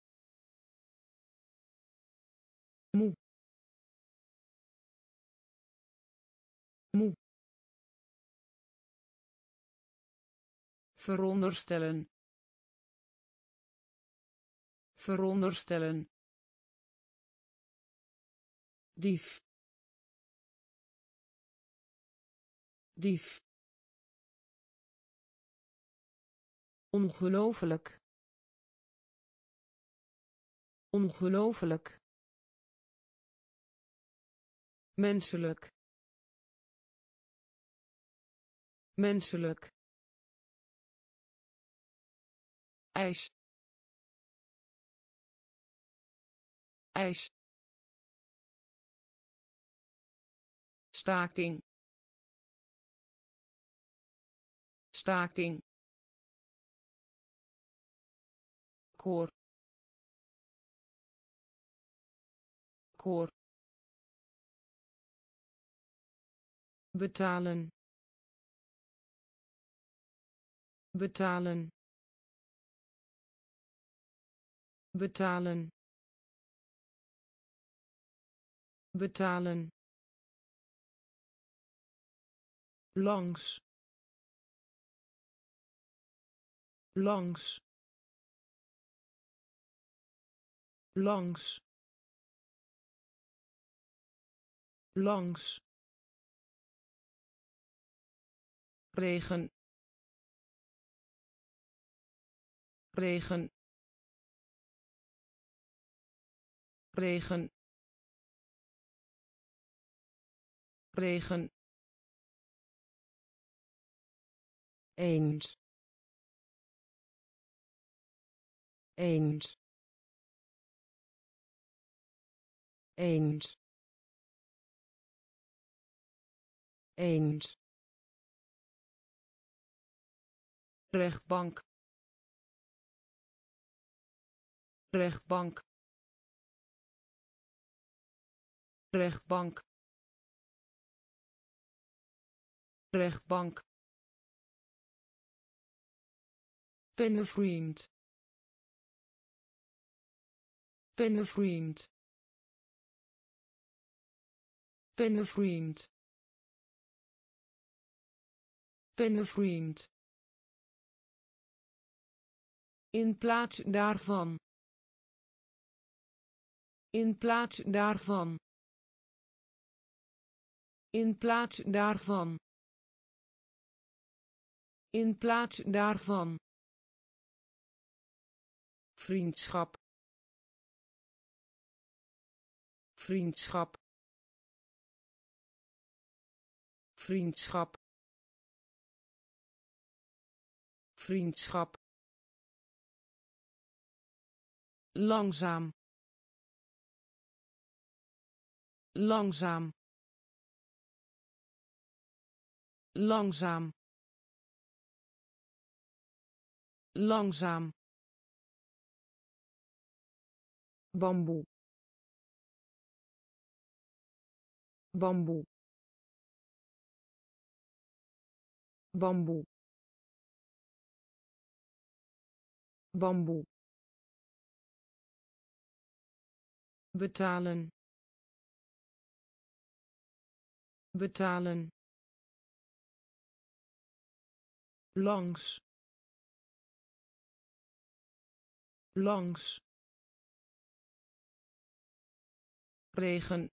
moe, moe, veronderstellen, veronderstellen, dief, dief, ongelooflijk, ongelooflijk, menselijk, menselijk, ijs, ijs, staking, staking, koor, koor, betalen betalen betalen betalen langs langs langs langs regen regen regen regen eens eens eens eens rechtbank rechtbank rechtbank rechtbank pennenvriend pennenvriend pennenvriend pennenvriend in plaats daarvan in plaats daarvan in plaats daarvan in plaats daarvan vriendschap vriendschap vriendschap vriendschap langzaam langzaam langzaam langzaam bamboe bamboe bamboe bamboe betalen betalen langs langs regen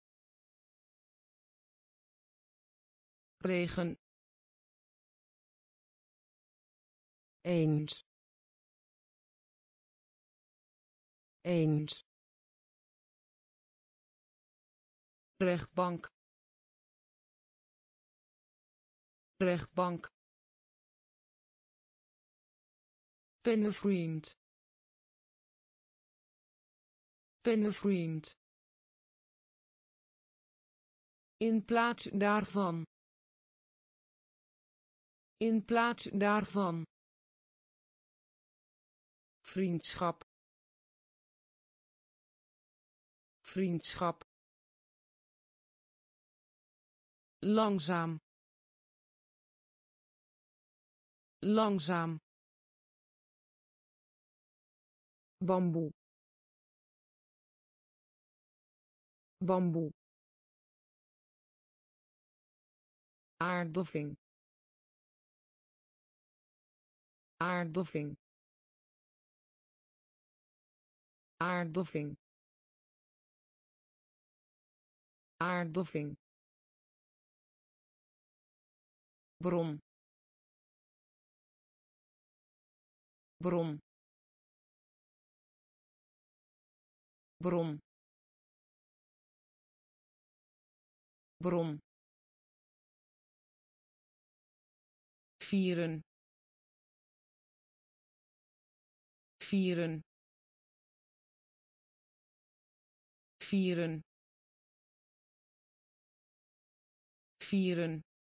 regen eens eens rechtbank rechtbank pennenvriend pennenvriend in plaats daarvan in plaats daarvan vriendschap vriendschap langzaam langzaam bamboe bamboe aardbeving aardbeving aardbeving aardbeving bron bron bron bron vieren vieren vieren vieren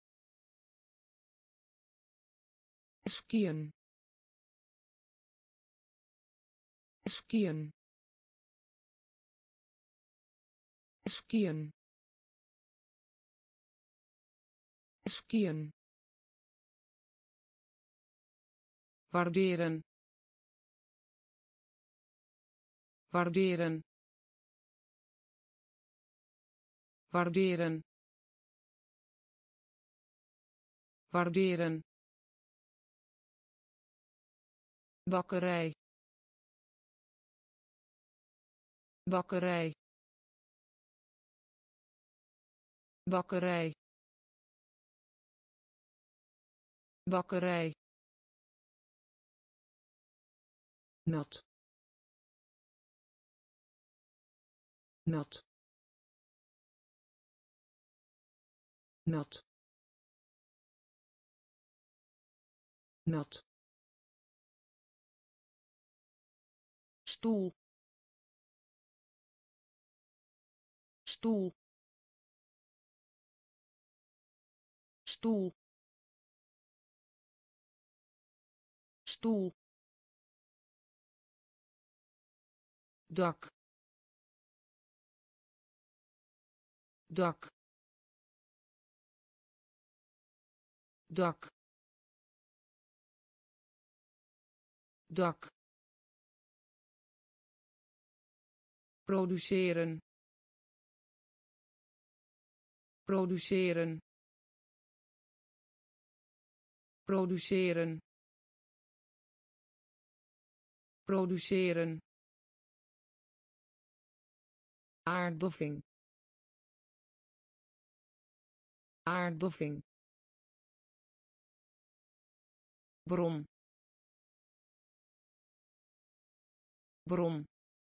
skiën skiën skiën skiën, waarderen, waarderen, waarderen, waarderen, bakkerij, bakkerij, bakkerij, bakkerij, nat, nat, nat, nat, stoel, stoel, stoel, stoel, dak, dak, dak, dak, produceren, produceren, produceren, produceren, aardbeving, aardbeving, bron, bron,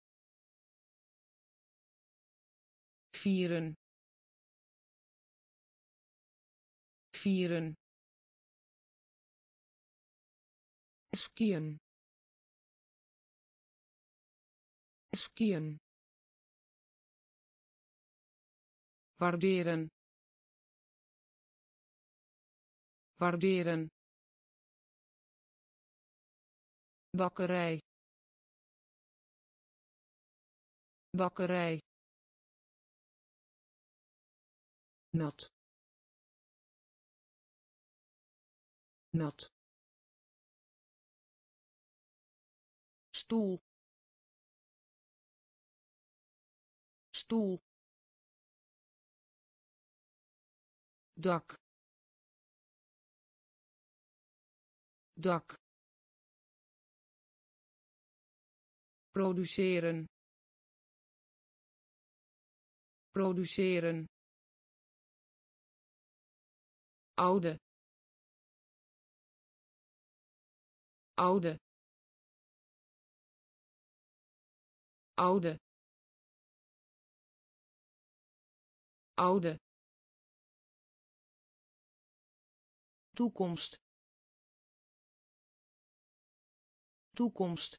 vieren, vieren, skiën, skiën, waarderen, waarderen, bakkerij, bakkerij, nat, nat, stoel, stoel, dak, dak, produceren, produceren, oude, oude, oude, oude, toekomst, toekomst,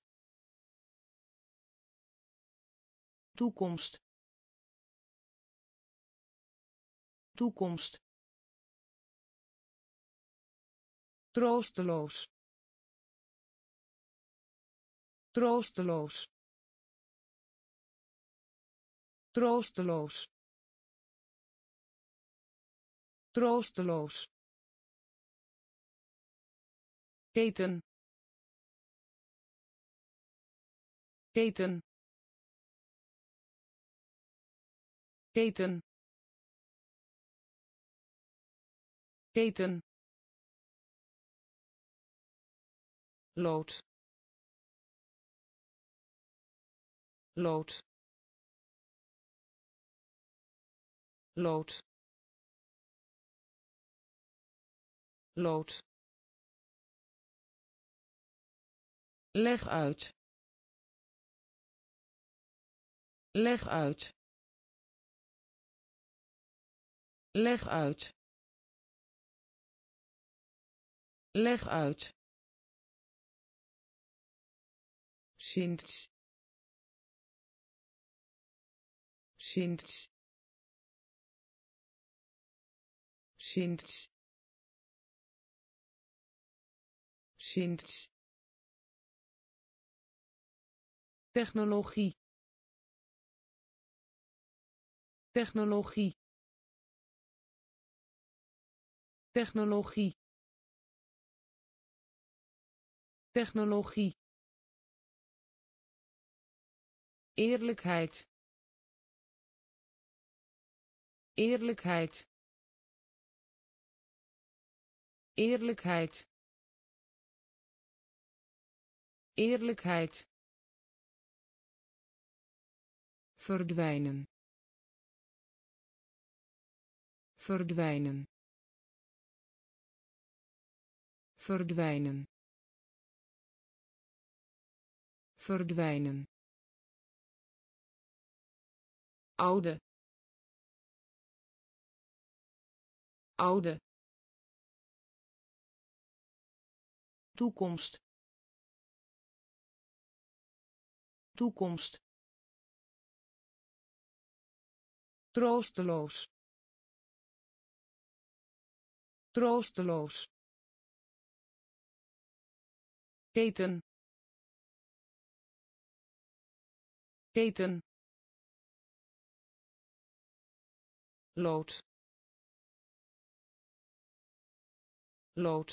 toekomst, toekomst, troosteloos, troosteloos, troosteloos, troosteloos, keten, keten, keten, keten, lood, lood, lood, lood, leg uit, leg uit, leg uit, leg uit, sinds, sinds, sinds, sinds, technologie, technologie, technologie technologie eerlijkheid eerlijkheid eerlijkheid eerlijkheid verdwijnen verdwijnen verdwijnen verdwijnen oude oude toekomst toekomst troosteloos troosteloos keten keten lood lood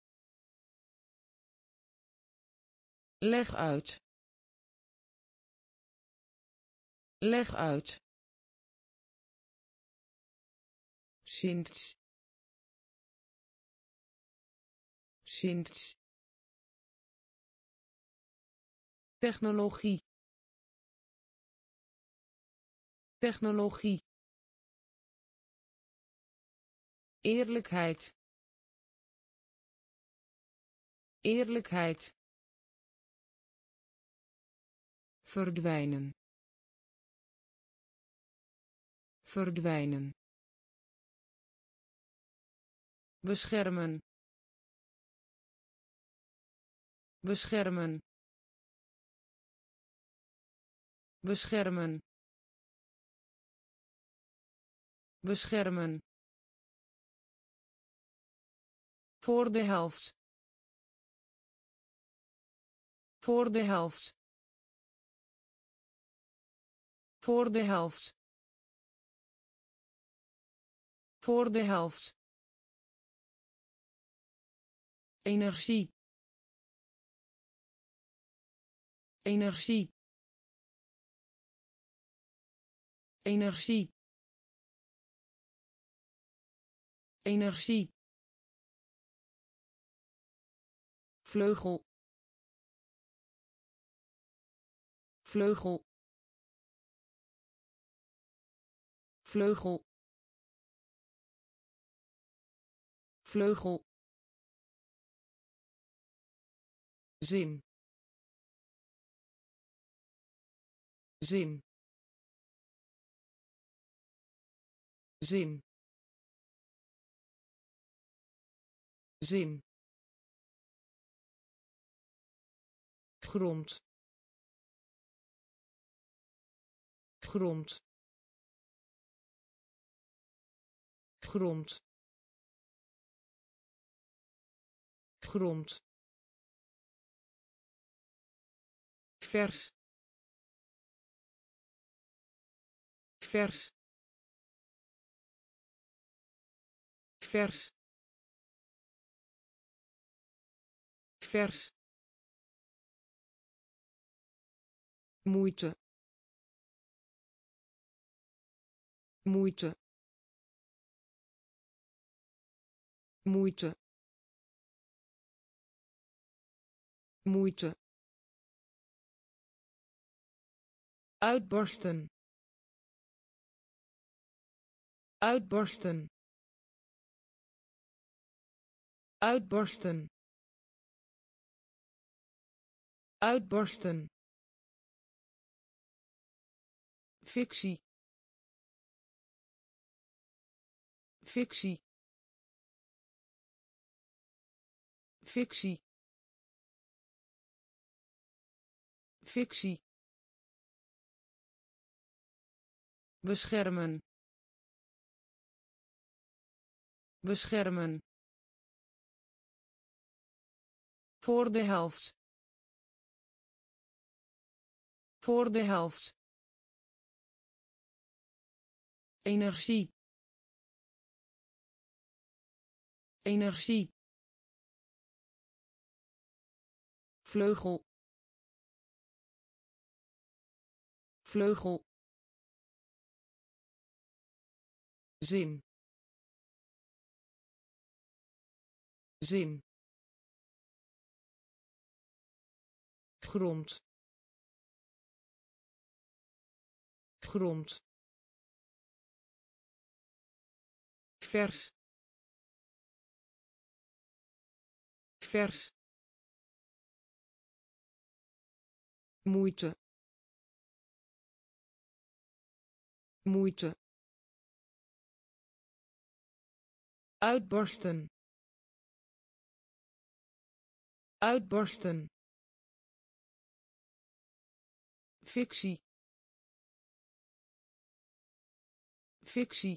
leg uit leg uit sinds sinds technologie technologie eerlijkheid eerlijkheid verdwijnen verdwijnen beschermen beschermen beschermen beschermen voor de helft voor de helft voor de helft voor de helft energie energie energie energie vleugel vleugel vleugel vleugel zin zin zin zin grond grond grond grond vers vers vers vers moeite moeite moeite moeite uitbarsten uitbarsten uitbarsten uitbarsten fictie fictie fictie fictie beschermen beschermen voor de helft voor de helft energie energie, vleugel, vleugel, zin, zin, grond, grond, vers, vers, moeite, moeite, uitbarsten, uitbarsten, fictie, fictie,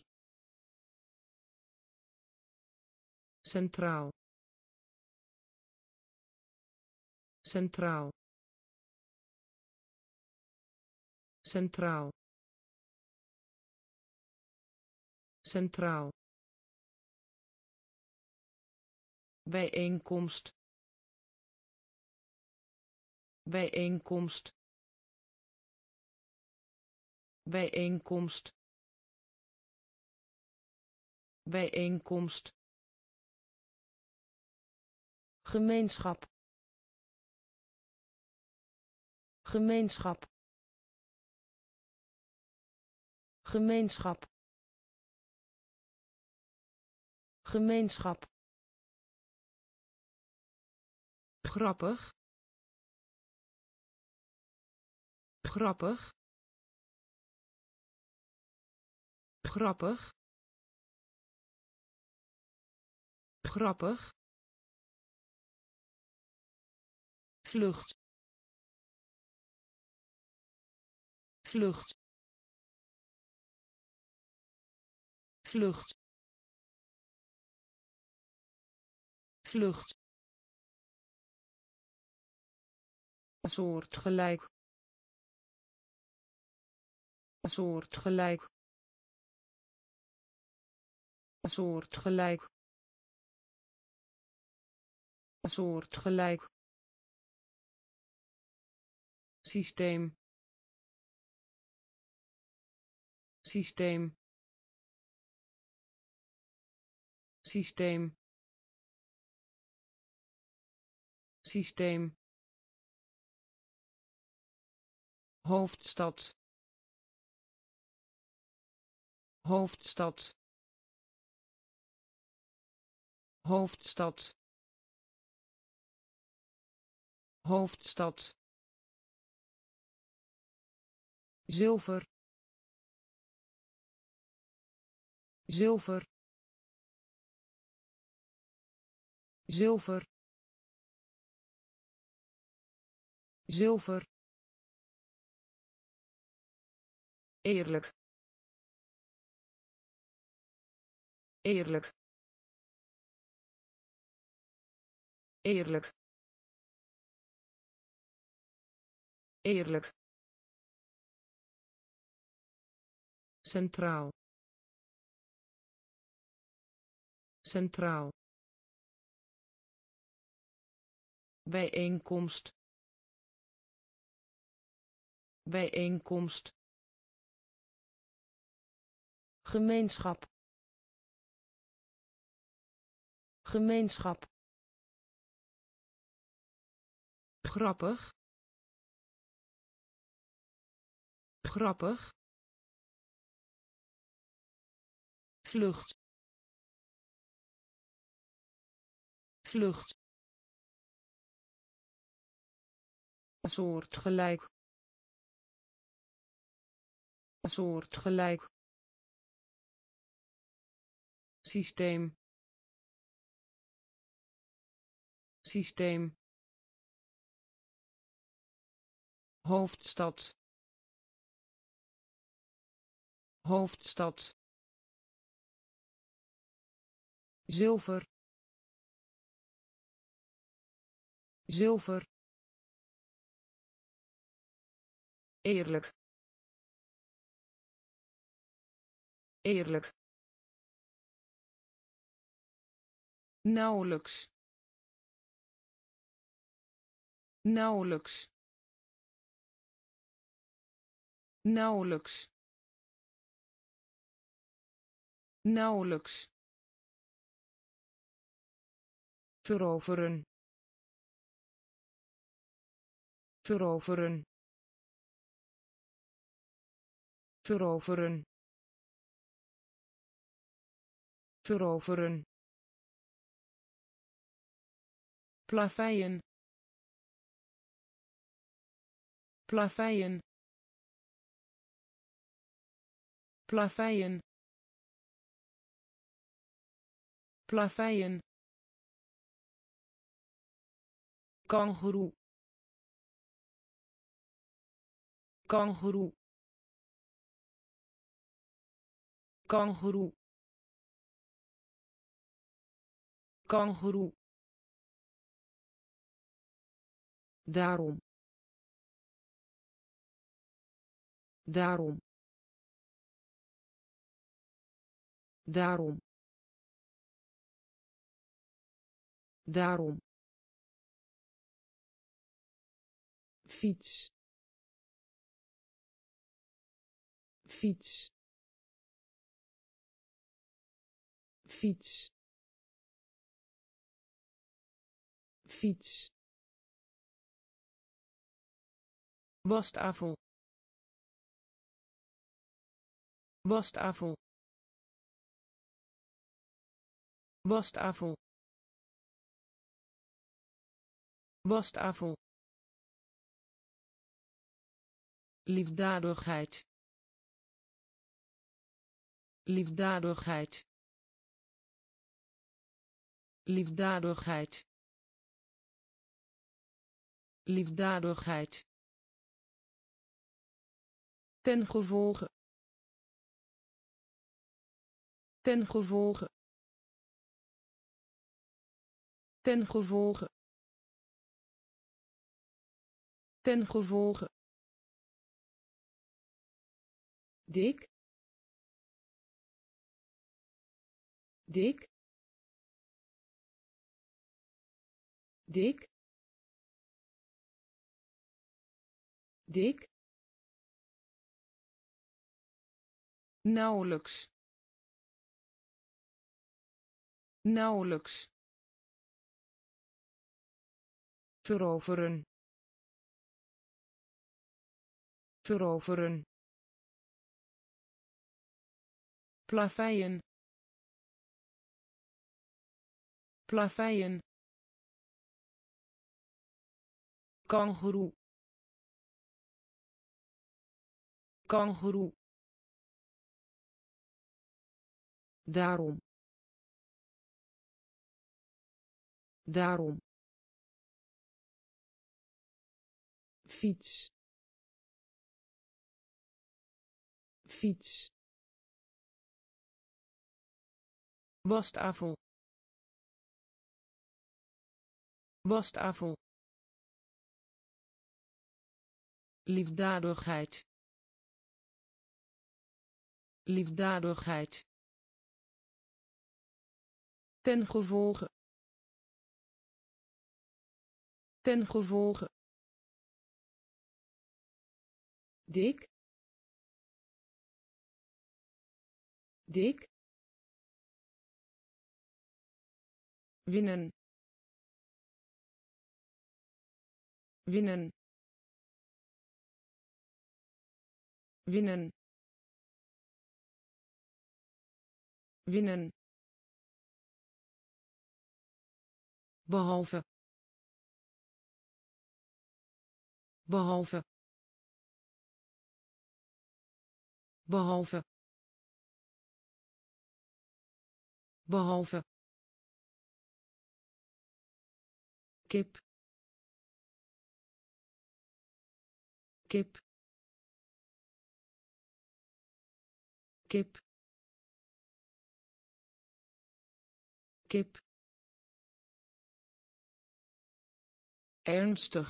centraal, centraal, centraal, centraal, bijeenkomst, bijeenkomst, bijeenkomst, bijeenkomst, gemeenschap, gemeenschap, gemeenschap, gemeenschap, grappig, grappig, grappig, grappig, vlucht, vlucht, vlucht, vlucht, soortgelijk, soortgelijk, soortgelijk, soortgelijk, systeem, systeem, systeem, systeem, hoofdstad, hoofdstad, hoofdstad, hoofdstad, zilver, zilver, zilver, zilver, eerlijk, eerlijk, eerlijk, eerlijk, centraal, centraal, bijeenkomst, bijeenkomst, gemeenschap, gemeenschap, grappig, grappig, vlucht, vlucht, soortgelijk, soortgelijk, systeem, systeem, hoofdstad, hoofdstad, zilver, zilver, eerlijk, eerlijk, nauwelijks nauwelijks nauwelijks nauwelijks veroveren veroveren veroveren veroveren plaveien plaveien plaveien plaveien kangoeroe kangoeroe kangoeroe kangoeroe daarom daarom daarom daarom fiets fiets fiets fiets wastafel wastafel wastafel wastafel liefdadigheid liefdadigheid liefdadigheid liefdadigheid ten gevolge ten gevolge ten gevolge ten gevolge dik dik dik dik nauwelijks nauwelijks veroveren veroveren plaveien plaveien kangoeroe kangoeroe daarom daarom fiets fiets wastafel wastafel liefdadigheid liefdadigheid ten gevolge ten gevolge dik dik winnen winnen winnen winnen behalve behalve behalve behalve kip kip kip kip ernstig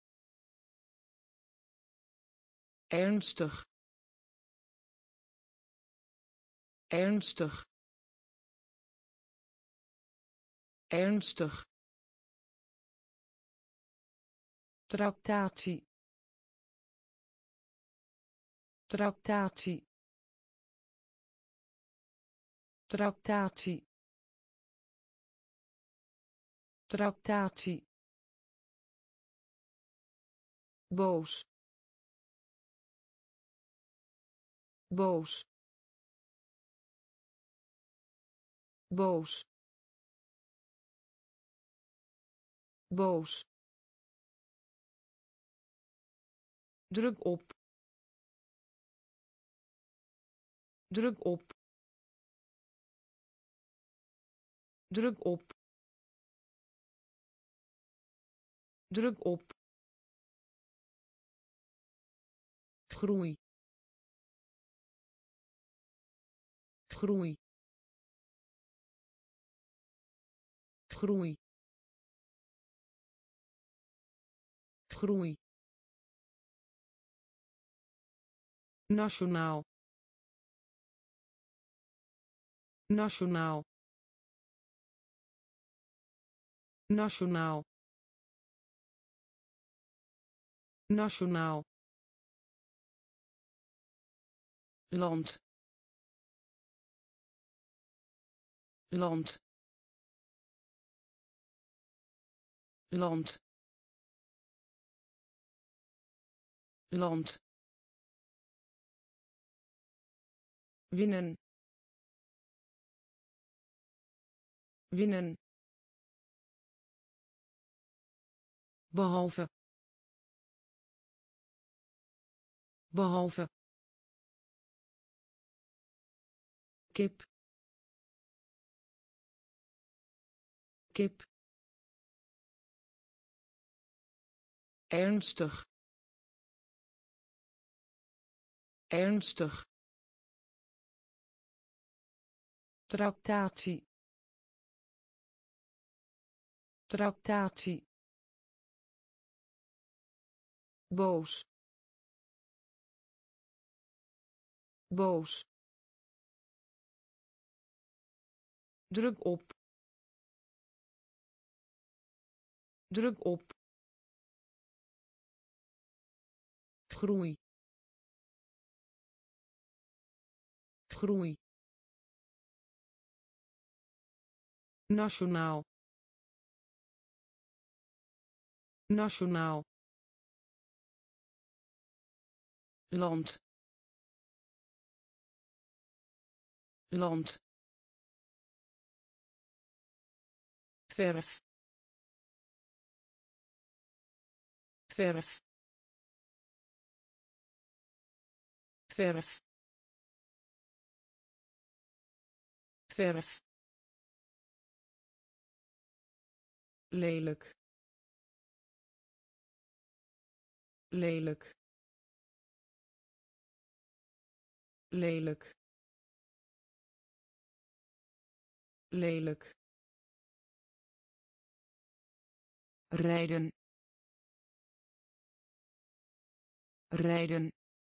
ernstig ernstig ernstig, tractatie, tractatie, tractatie, tractatie, boos, boos, boos, boos, druk op, druk op, druk op, druk op, groei, groei, groei, groei, nationaal, nationaal, nationaal, nationaal, land, land, land, land, winnen, winnen, behalve, behalve, kip, kip, ernstig, ernstig, tractatie, tractatie, boos, boos, druk op, druk op, groei, groei, nationaal, nationaal, land, land, verf, verf, verf, verf, lelijk, lelijk, lelijk, lelijk, rijden, rijden,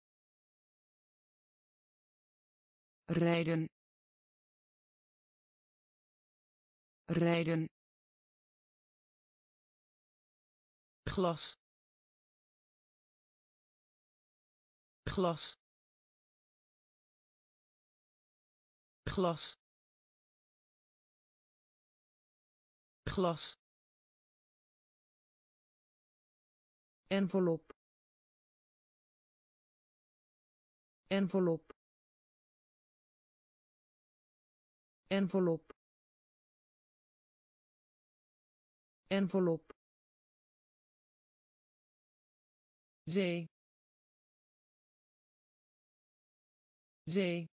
rijden, rijden, glas, glas, glas, glas, envelop, envelop, envelop, envelop, zee, zee,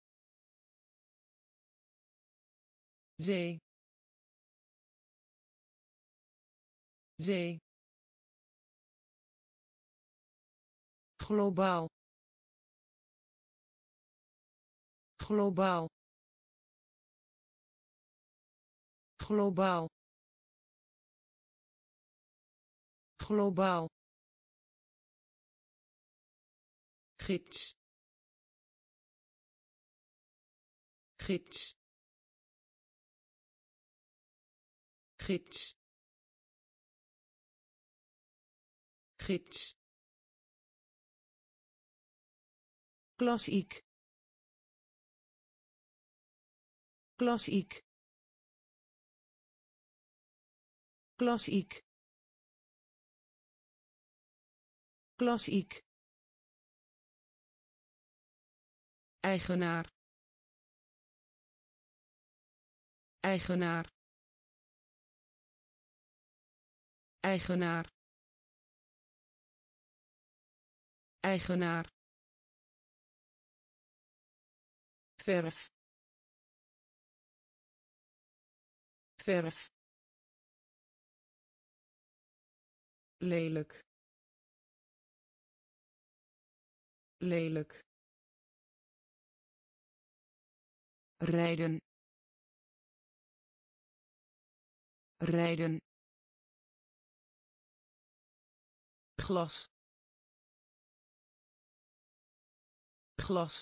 zee, zee, globaal, globaal, globaal, globaal, gids, gids, gids gids klassiek klassiek klassiek klassiek eigenaar eigenaar eigenaar eigenaar verf verf lelijk lelijk rijden rijden glas glas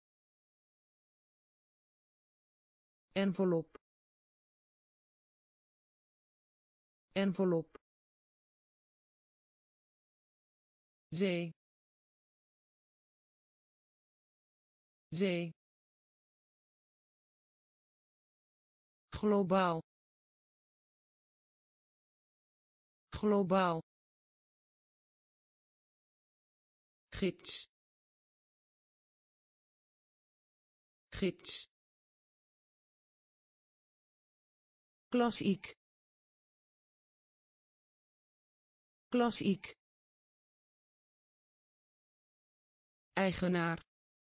envelop envelop zee zee globaal globaal gids gids klassiek klassiek eigenaar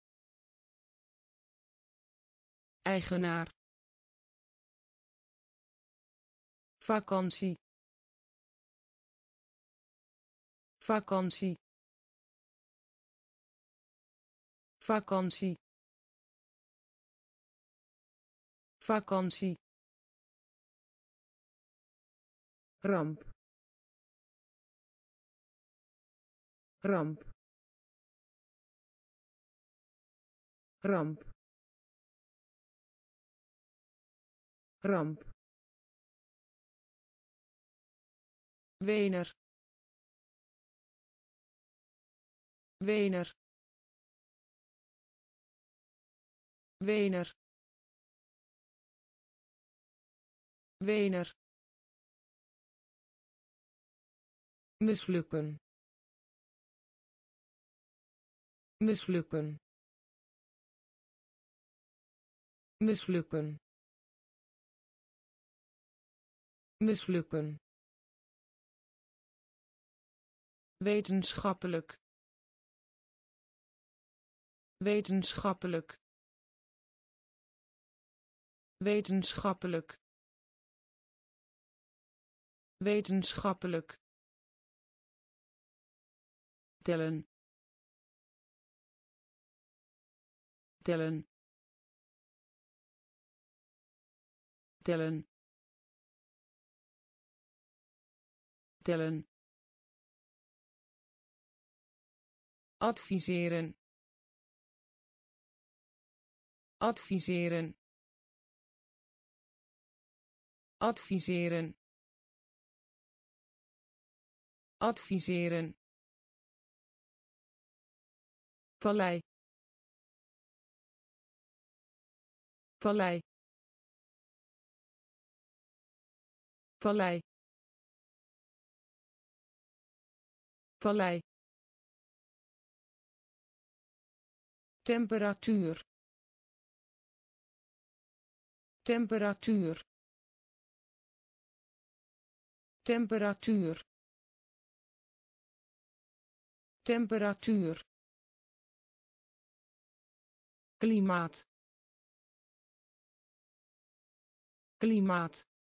eigenaar vakantie vakantie vakantie vakantie ramp ramp ramp ramp Wener Wener Wener Wener mislukken mislukken mislukken mislukken wetenschappelijk wetenschappelijk wetenschappelijk wetenschappelijk tellen tellen tellen tellen adviseren adviseren adviseren adviseren vallei vallei vallei vallei temperatuur temperatuur temperatuur temperatuur klimaat klimaat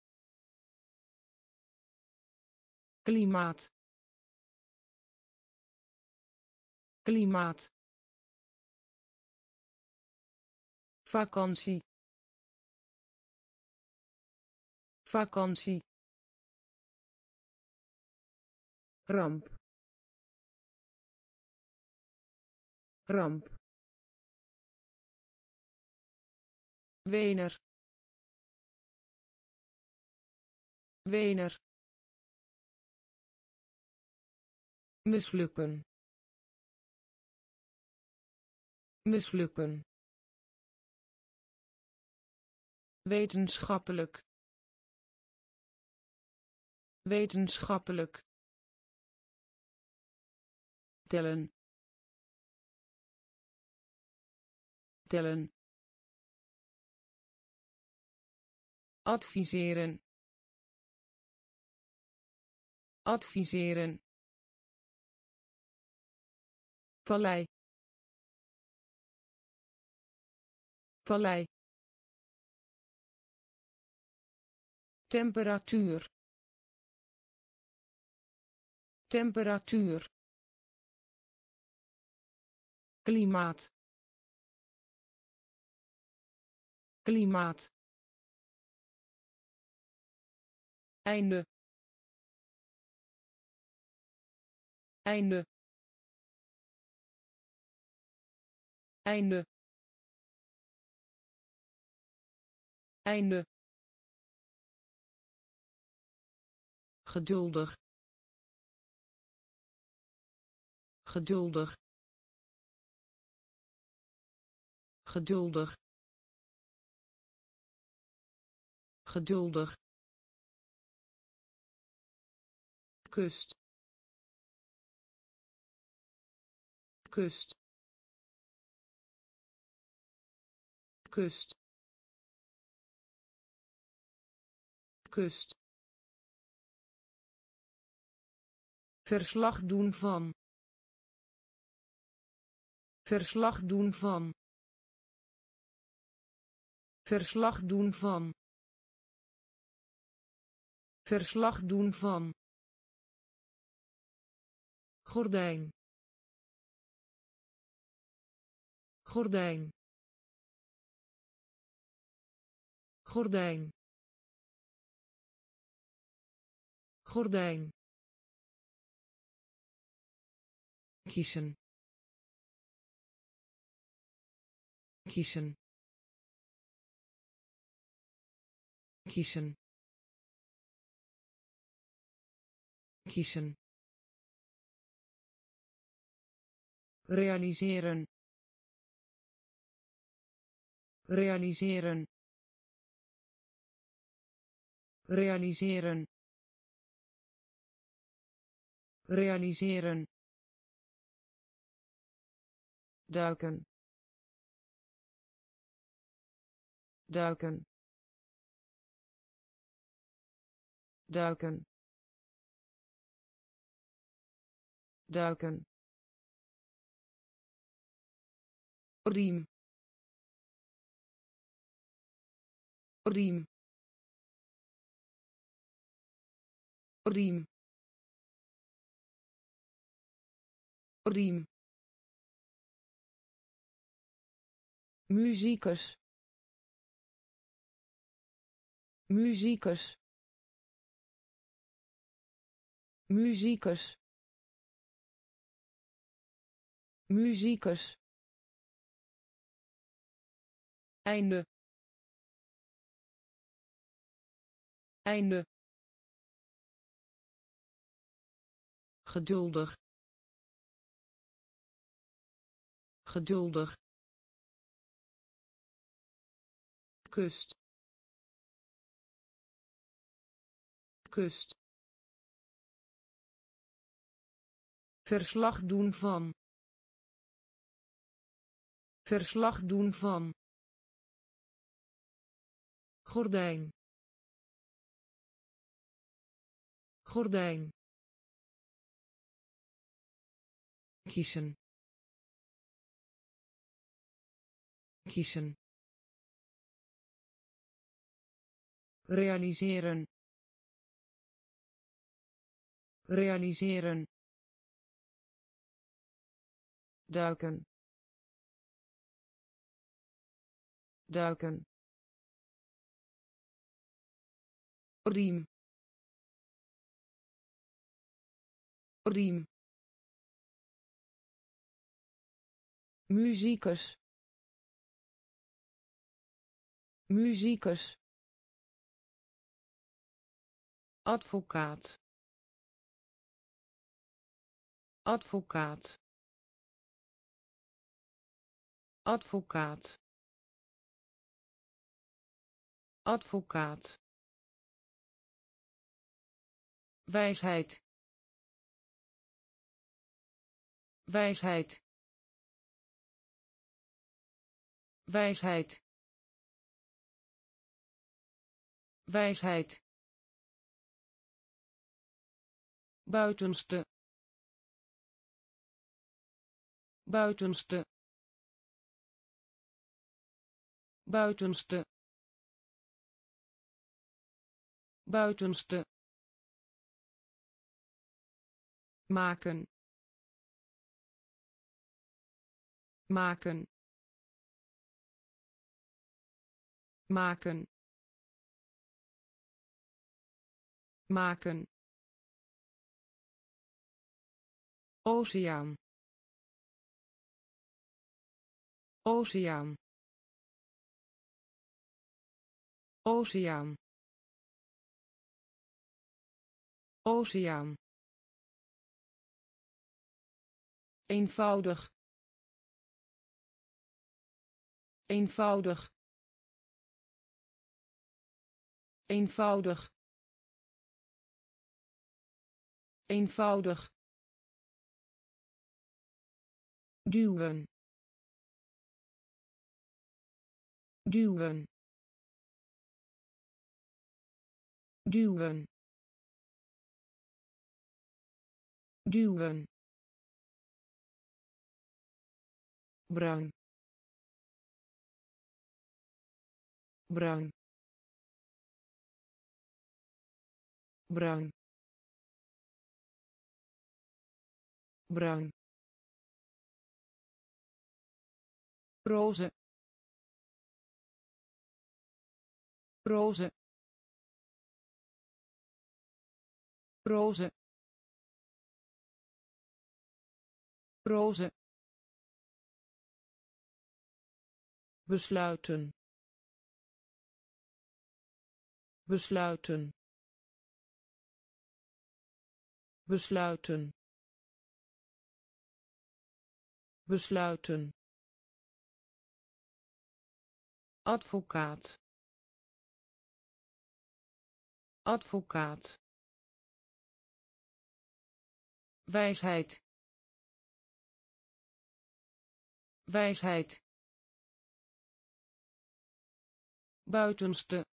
klimaat klimaat vakantie vakantie ramp ramp Wener Wener. Mislukken. Mislukken. Wetenschappelijk. Wetenschappelijk. Tellen. Tellen. Adviseren. Adviseren. Vallei. Vallei. Temperatuur. Temperatuur. Klimaat. Klimaat. Einde. Einde. Einde. Einde. Geduldig. Geduldig. Geduldig. Geduldig. Kust. Kust. Kust. Kust. Verslag doen van. Verslag doen van. Verslag doen van. Verslag doen van. Gordijn. Gordijn. Gordijn. Gordijn. Kiezen. Kiezen. Kiezen. Kiezen. Realiseren. Realiseren. Realiseren. Realiseren. Duiken. Duiken. Duiken. Duiken. Riem. Riem. Riem. Riem. Muzikus. Muzikus. Muzikus. Muzikus. Einde. Einde. Geduldig. Geduldig. Kust. Kust. Verslag doen van. Verslag doen van. Gordijn. Gordijn. Kiezen. Kiezen. Realiseren. Realiseren. Duiken. Duiken. Riem. Riem. Muzikus. Muzikus. advocaat advocaat advocaat advocaat wijsheid wijsheid wijsheid wijsheid buitenste buitenste buitenste buitenste maken maken maken maken oceaan oceaan oceaan oceaan eenvoudig eenvoudig eenvoudig eenvoudig duwen duwen duwen duwen bruin bruin bruin bruin roze roze roze roze besluiten besluiten besluiten besluiten advocaat advocaat wijsheid wijsheid buitenste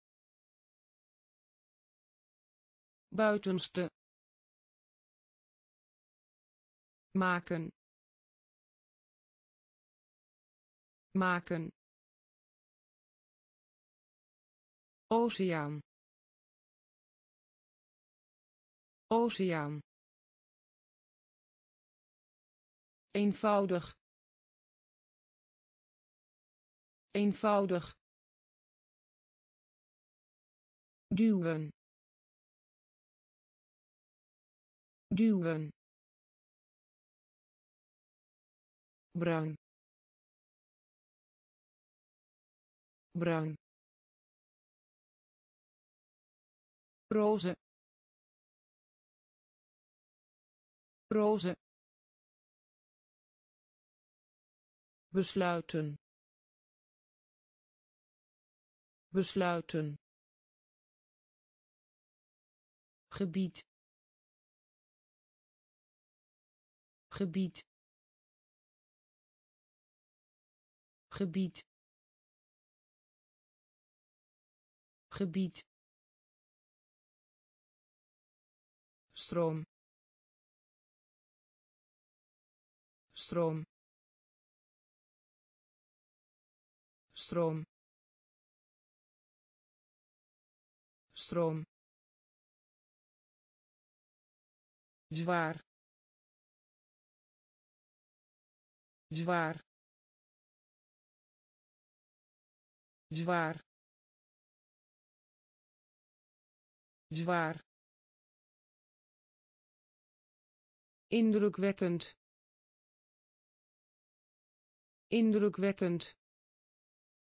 buitenste maken maken oceaan oceaan eenvoudig eenvoudig duwen duwen bruin bruin roze roze besluiten besluiten gebied gebied gebied gebied stroom stroom stroom stroom zwaar zwaar zwaar zwaar indrukwekkend indrukwekkend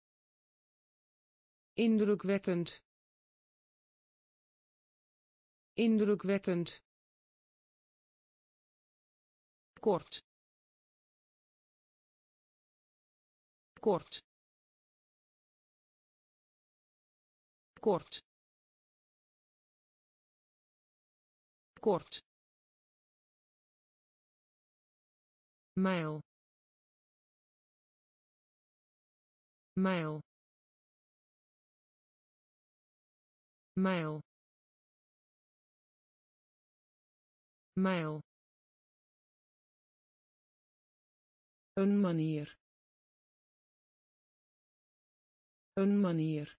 indrukwekkend indrukwekkend, kort, kort, kort, kort, mijl, mijl, mijl, mijl, een manier, een manier,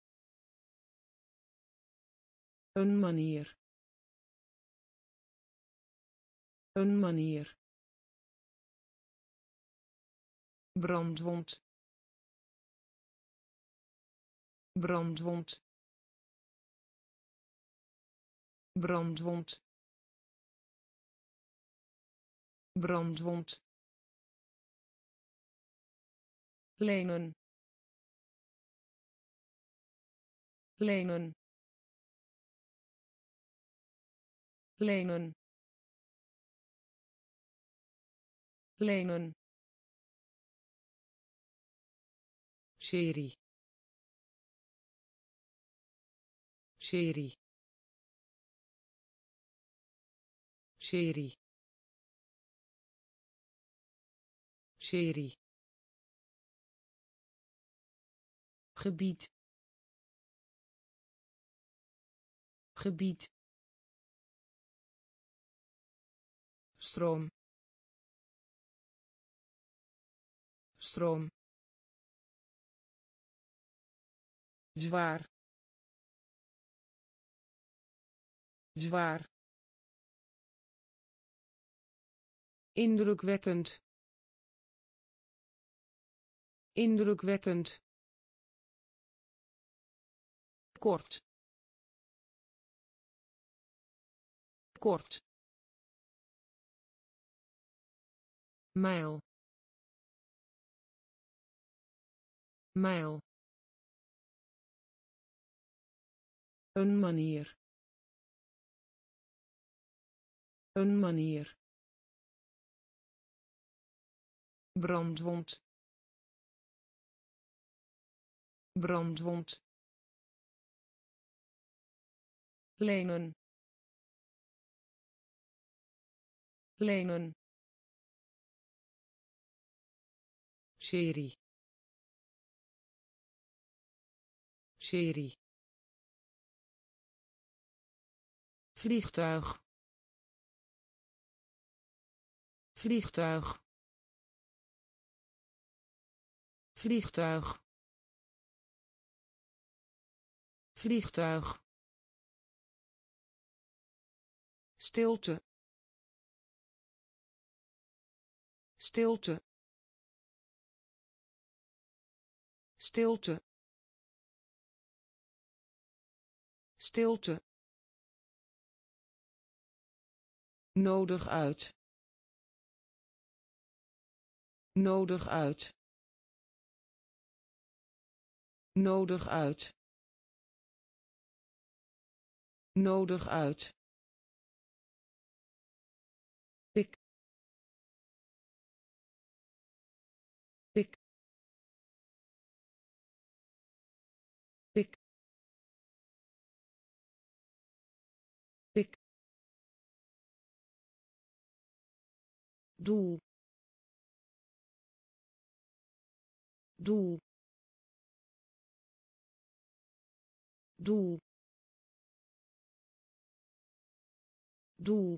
een manier, een manier, brandwond, brandwond, brandwond, brandwond, lenen, lenen, lenen, lenen, serie, serie, serie, serie, gebied, gebied, stroom, stroom, zwaar, zwaar, indrukwekkend, indrukwekkend, kort, kort, mijl, mijl, een manier, een manier, brandwond, brandwond, lenen, lenen, serie, serie, vliegtuig, vliegtuig, vliegtuig, vliegtuig, stilte, stilte, stilte, stilte, nodig uit, nodig uit, nodig uit, nodig uit, tik, tik, tik, tik, doel, doel, doel, doel,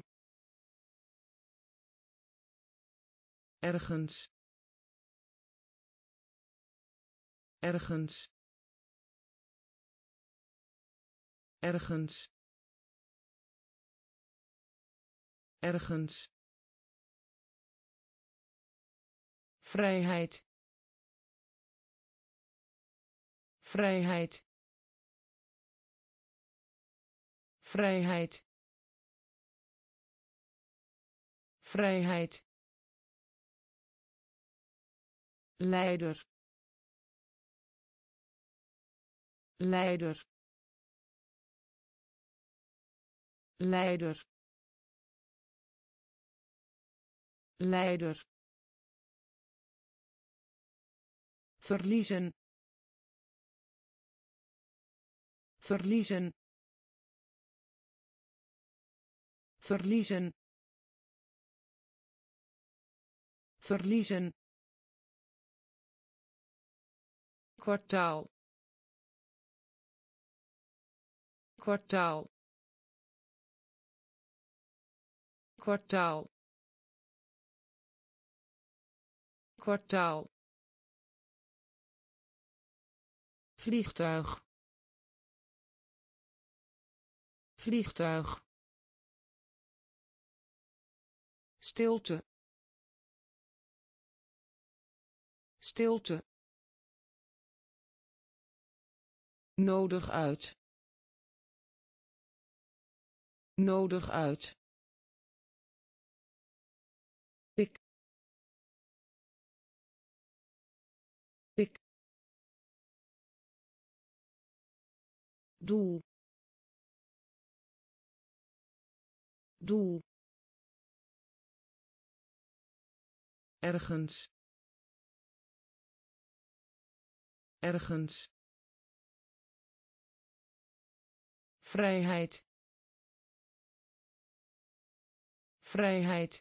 ergens, ergens, ergens, ergens, vrijheid, vrijheid, vrijheid, vrijheid, leider, leider, leider, leider, verliezen, verliezen, verliezen, verliezen, kwartaal, kwartaal, kwartaal, kwartaal, vliegtuig, vliegtuig, stilte, stilte, nodig uit, nodig uit, tik, tik, doel, doel, ergens, ergens, vrijheid, vrijheid,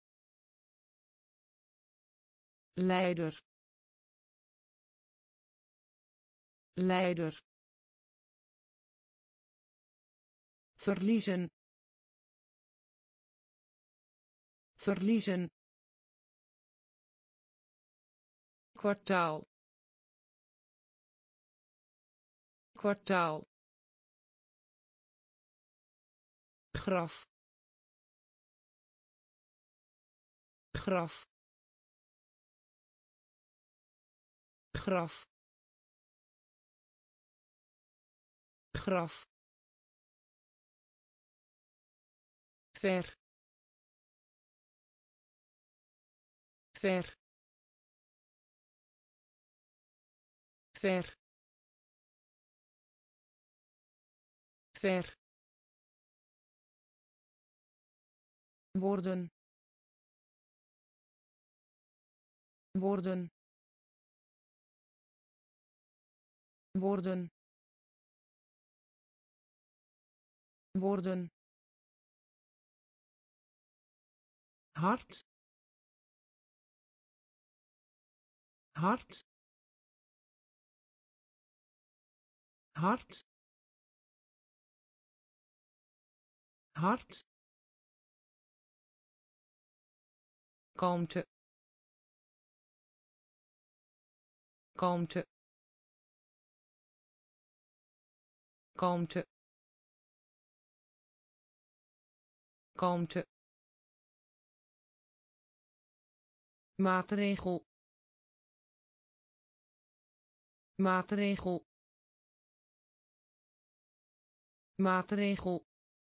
leider, leider, verliezen, verliezen, kwartaal, kwartaal, graf, graf, graf, graf, ver, ver, ver, ver, worden, worden, worden, worden, hart, hart, hart, hart, kalmte, kalmte, kalmte, kalmte, maatregel, maatregel, maatregel,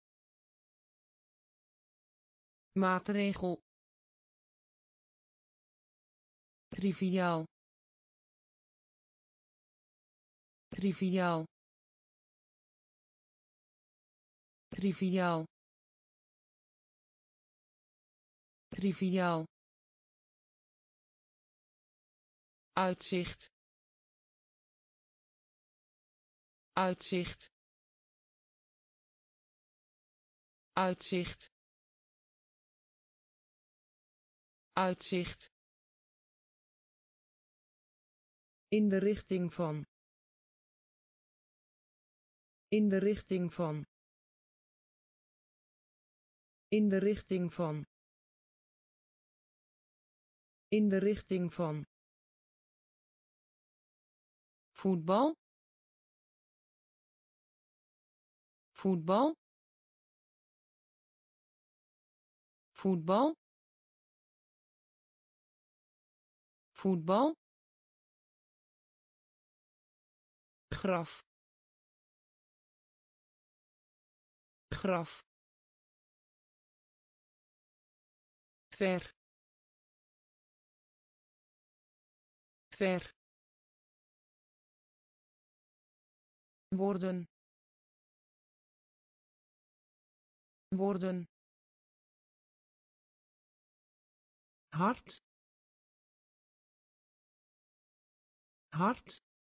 maatregel, triviaal, triviaal, triviaal, triviaal, uitzicht, uitzicht, uitzicht, uitzicht, in de richting van, in de richting van, in de richting van, in de richting van, voetbal, voetbal, voetbal, voetbal, graf, graf, ver, ver, worden, worden hard hard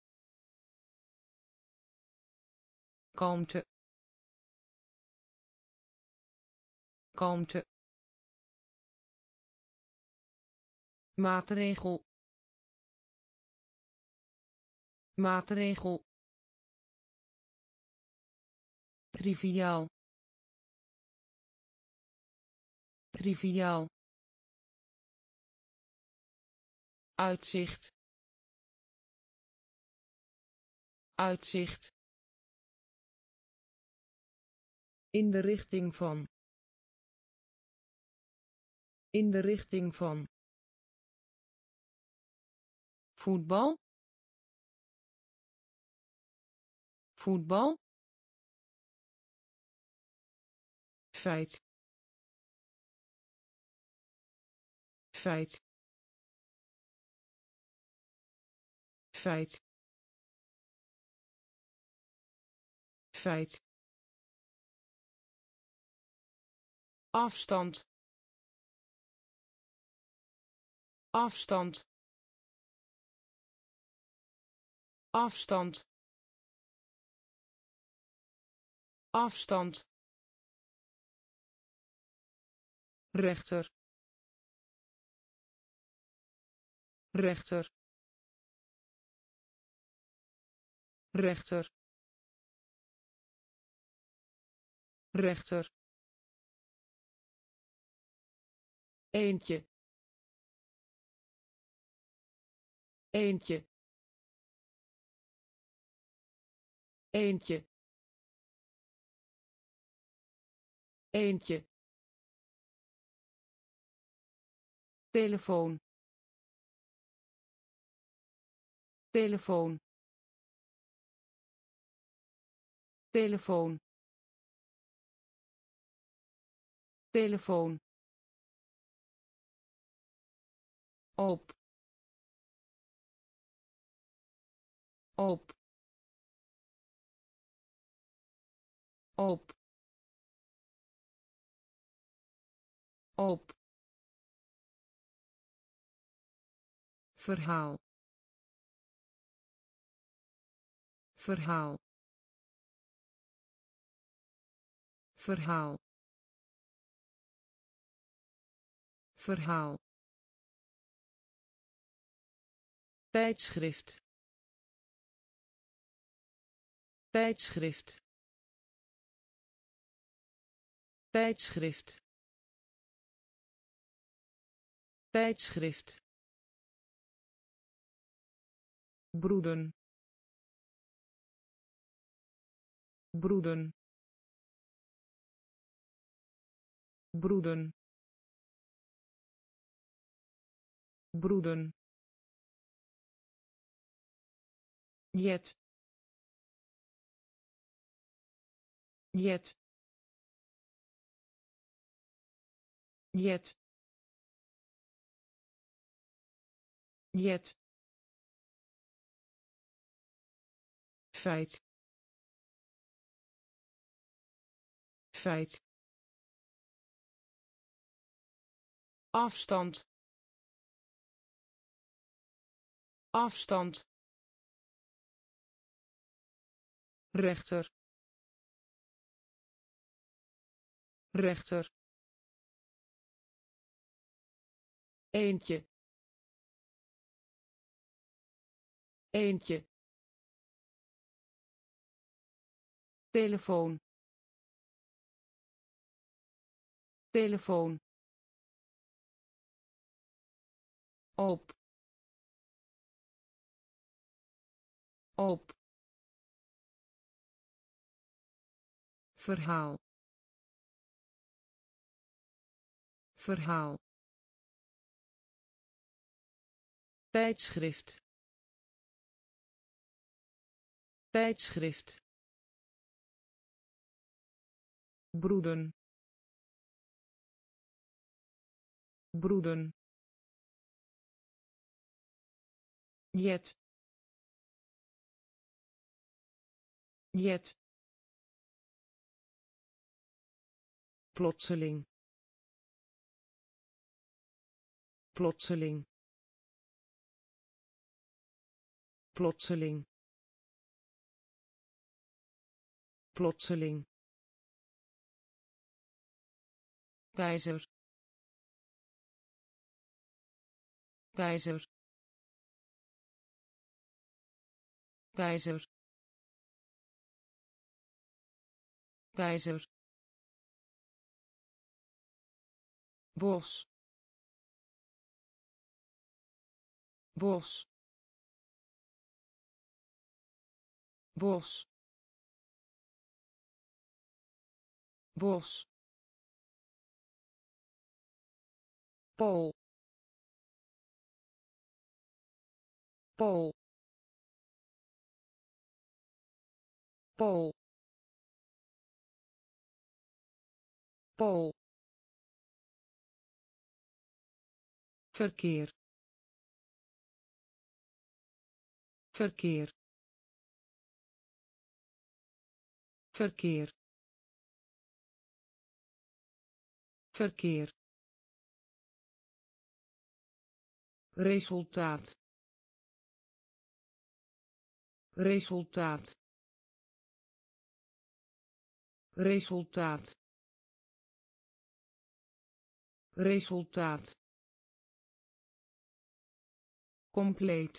kalmte kalmte maatregel maatregel triviaal triviaal uitzicht uitzicht in de richting van in de richting van voetbal voetbal feit feit feit feit afstand afstand afstand afstand rechter rechter rechter rechter eentje eentje eentje eentje telefoon telefoon telefoon telefoon op op op op verhaal verhaal verhaal verhaal tijdschrift tijdschrift tijdschrift tijdschrift broeden broeden broeden broeden jet jet jet jet feit feit afstand afstand rechter rechter eentje eentje telefoon telefoon op op verhaal verhaal tijdschrift tijdschrift broeden broeden jet jet plotseling plotseling plotseling plotseling keizer keizer keizer keizer bos bos bos bos Pool Pool Pool Pool verkeer verkeer verkeer verkeer resultaat resultaat resultaat resultaat compleet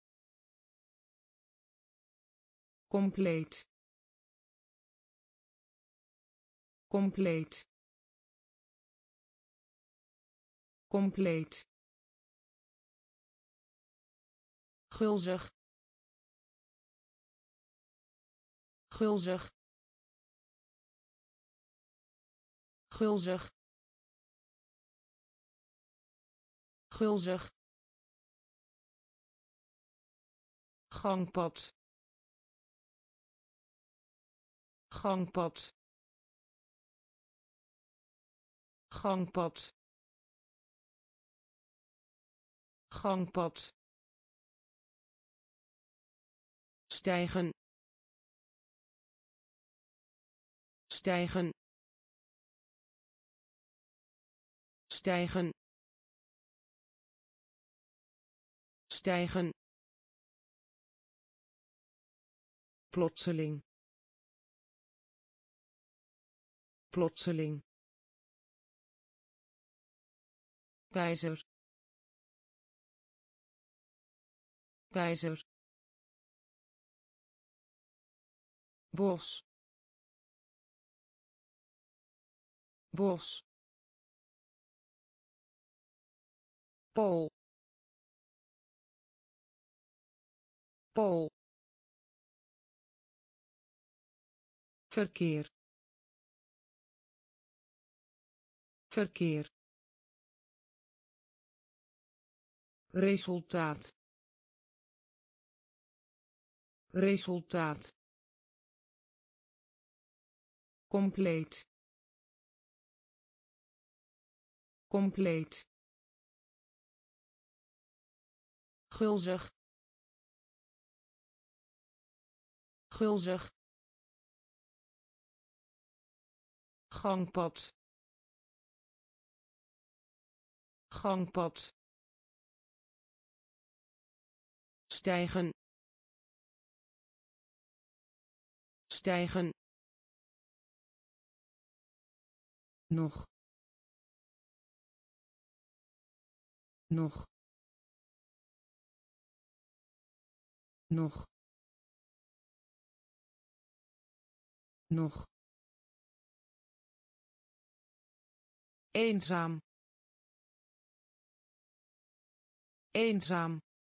compleet compleet compleet gulzig gulzig gulzig gulzig gangpad gangpad gangpad gangpad stijgen stijgen stijgen stijgen plotseling plotseling keizer keizer bos bos Pool Pool verkeer verkeer resultaat resultaat compleet compleet gulzig gulzig gangpad gangpad stijgen stijgen nog nog nog nog eenzaam eenzaam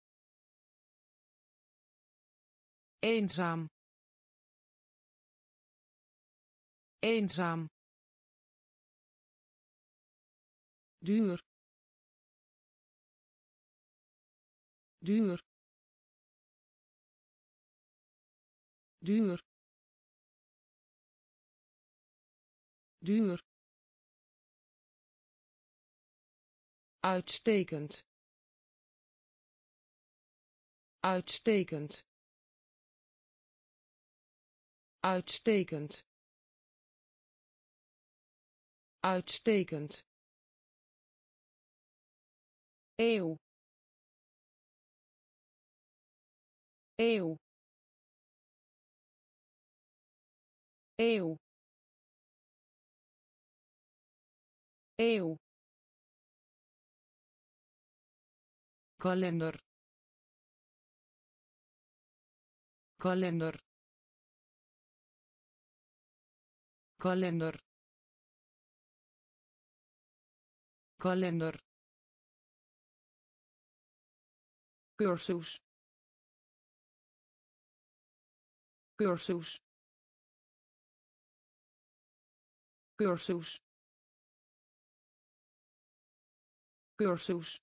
eenzaam eenzaam duur duur duur duur uitstekend uitstekend uitstekend uitstekend, eeuw, eeuw, eeuw, eeuw, kalender, kalender, kalender, kalender, cursus, cursus, cursus, cursus,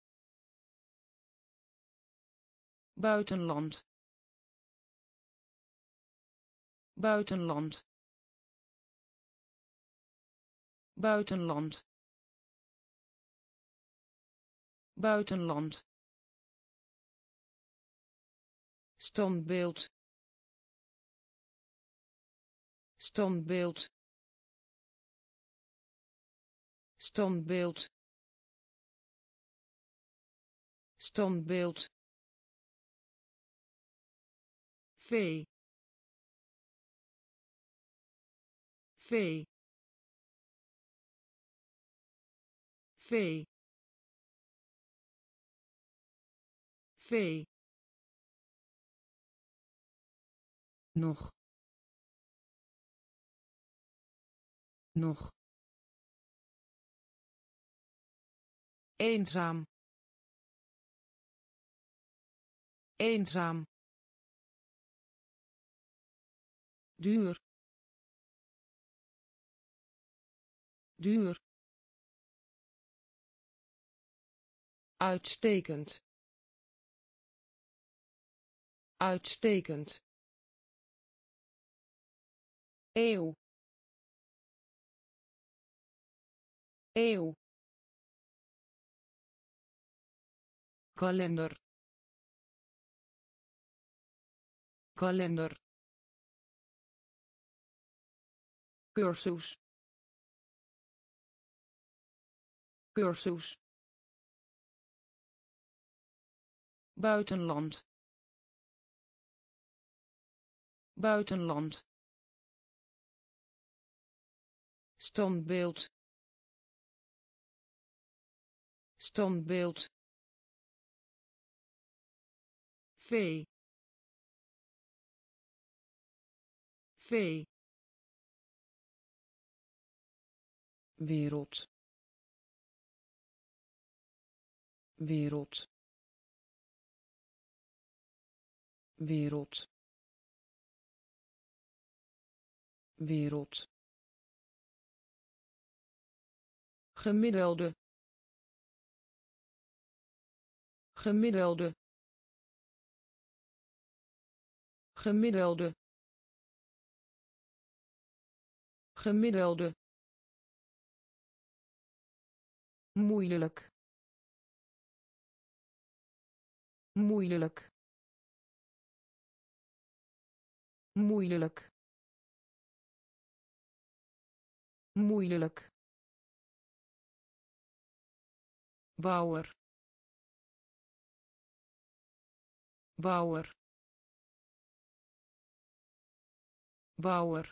buitenland, buitenland, buitenland, buitenland, standbeeld, standbeeld, standbeeld, standbeeld, vee, vee, vee, vee, nog, nog, eenzaam, eenzaam, duur, duur, uitstekend, uitstekend, eeuw, eeuw, kalender, kalender, cursus, cursus, buitenland, buitenland, standbeeld, standbeeld, vee, vee, wereld, wereld, wereld, wereld, gemiddelde, gemiddelde, gemiddelde, gemiddelde, moeilijk, moeilijk, moeilijk, moeilijk, bouwer, bouwer, bouwer,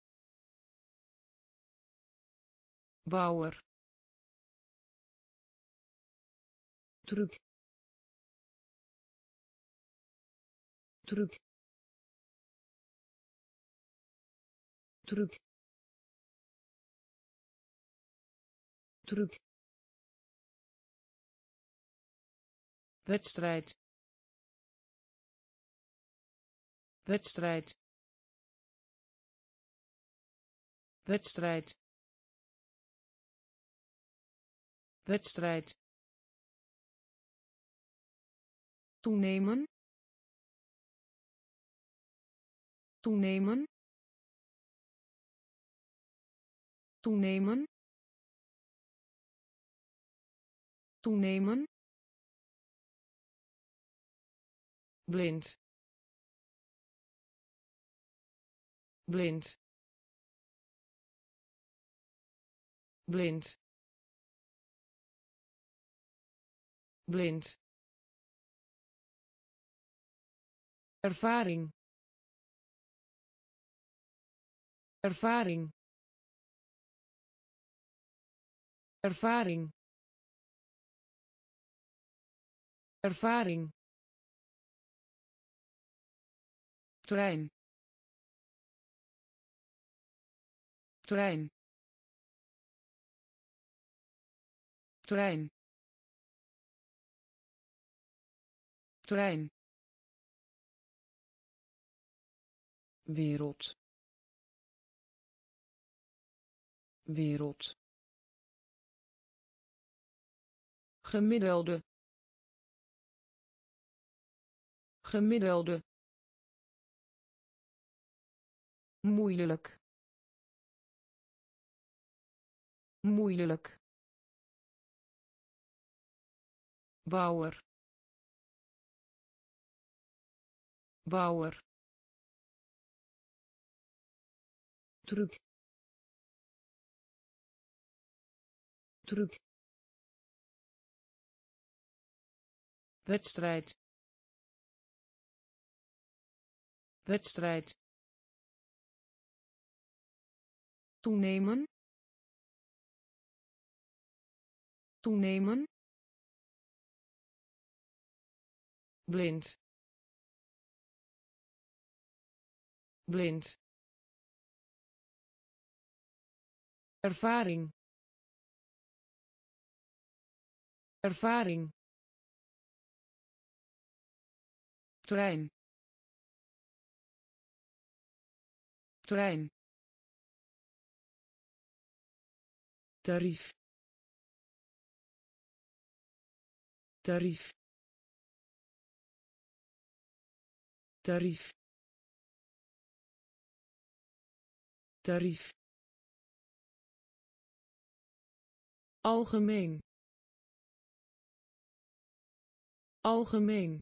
bouwer, truc, truc, truc, truc, wedstrijd, wedstrijd, wedstrijd, wedstrijd, toenemen, toenemen, toenemen, toenemen, blind, blind, blind, blind, ervaring, ervaring, ervaring, ervaring, trein, trein, trein, trein, wereld, wereld, gemiddelde, gemiddelde, moeilijk, moeilijk, bouwer, bouwer, truc, truc, wedstrijd, wedstrijd, toenemen, toenemen, blind, blind, ervaring, ervaring, trein, trein, tarief, tarief, tarief, tarief, algemeen, algemeen,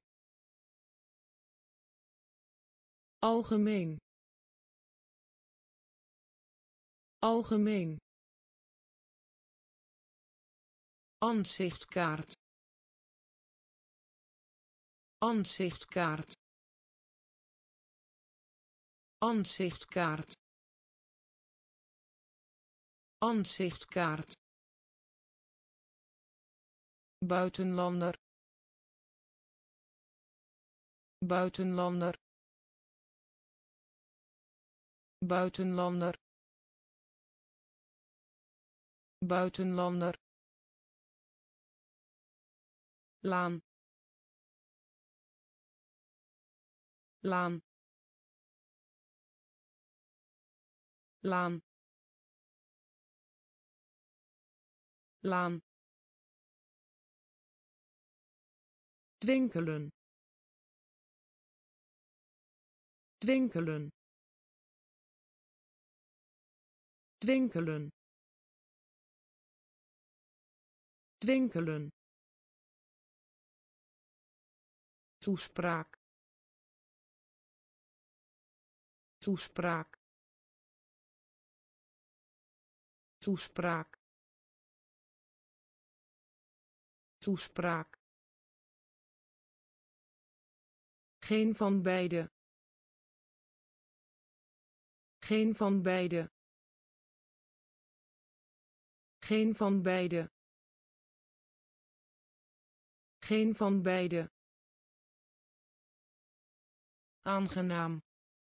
algemeen, algemeen, aanzichtkaart, aanzichtkaart, aanzichtkaart, aanzichtkaart, buitenlander, buitenlander, buitenlander, buitenlander, laan, laan, laan, laan, twinkelen, twinkelen, twinkelen, twinkelen, toespraak, toespraak, toespraak, toespraak, geen van beide, geen van beide, geen van beide, geen van beide, aangenaam,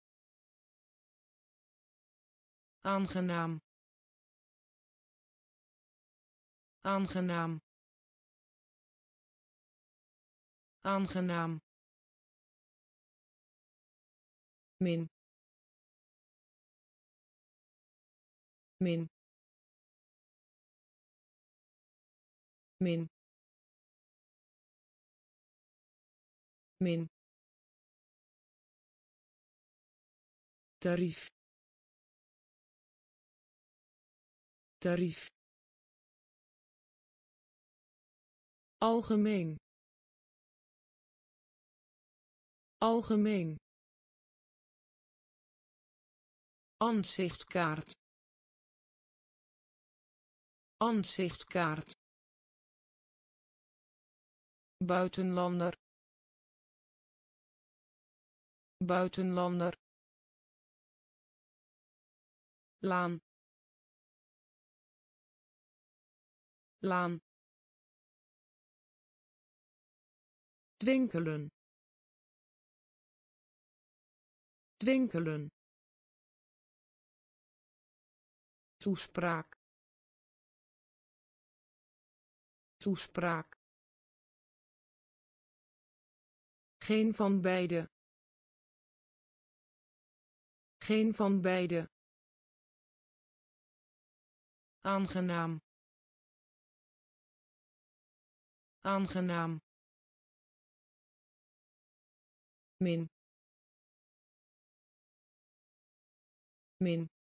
aangenaam, aangenaam, aangenaam, min, min, min, min, tarief, tarief, algemeen, algemeen, aanzichtkaart, Ansichtkaart. Buitenlander. Buitenlander. Laan. Laan. Twinkelen. Twinkelen. Toespraak. Toespraak. Geen van beide. Geen van beide. Aangenaam. Aangenaam. Min. Min.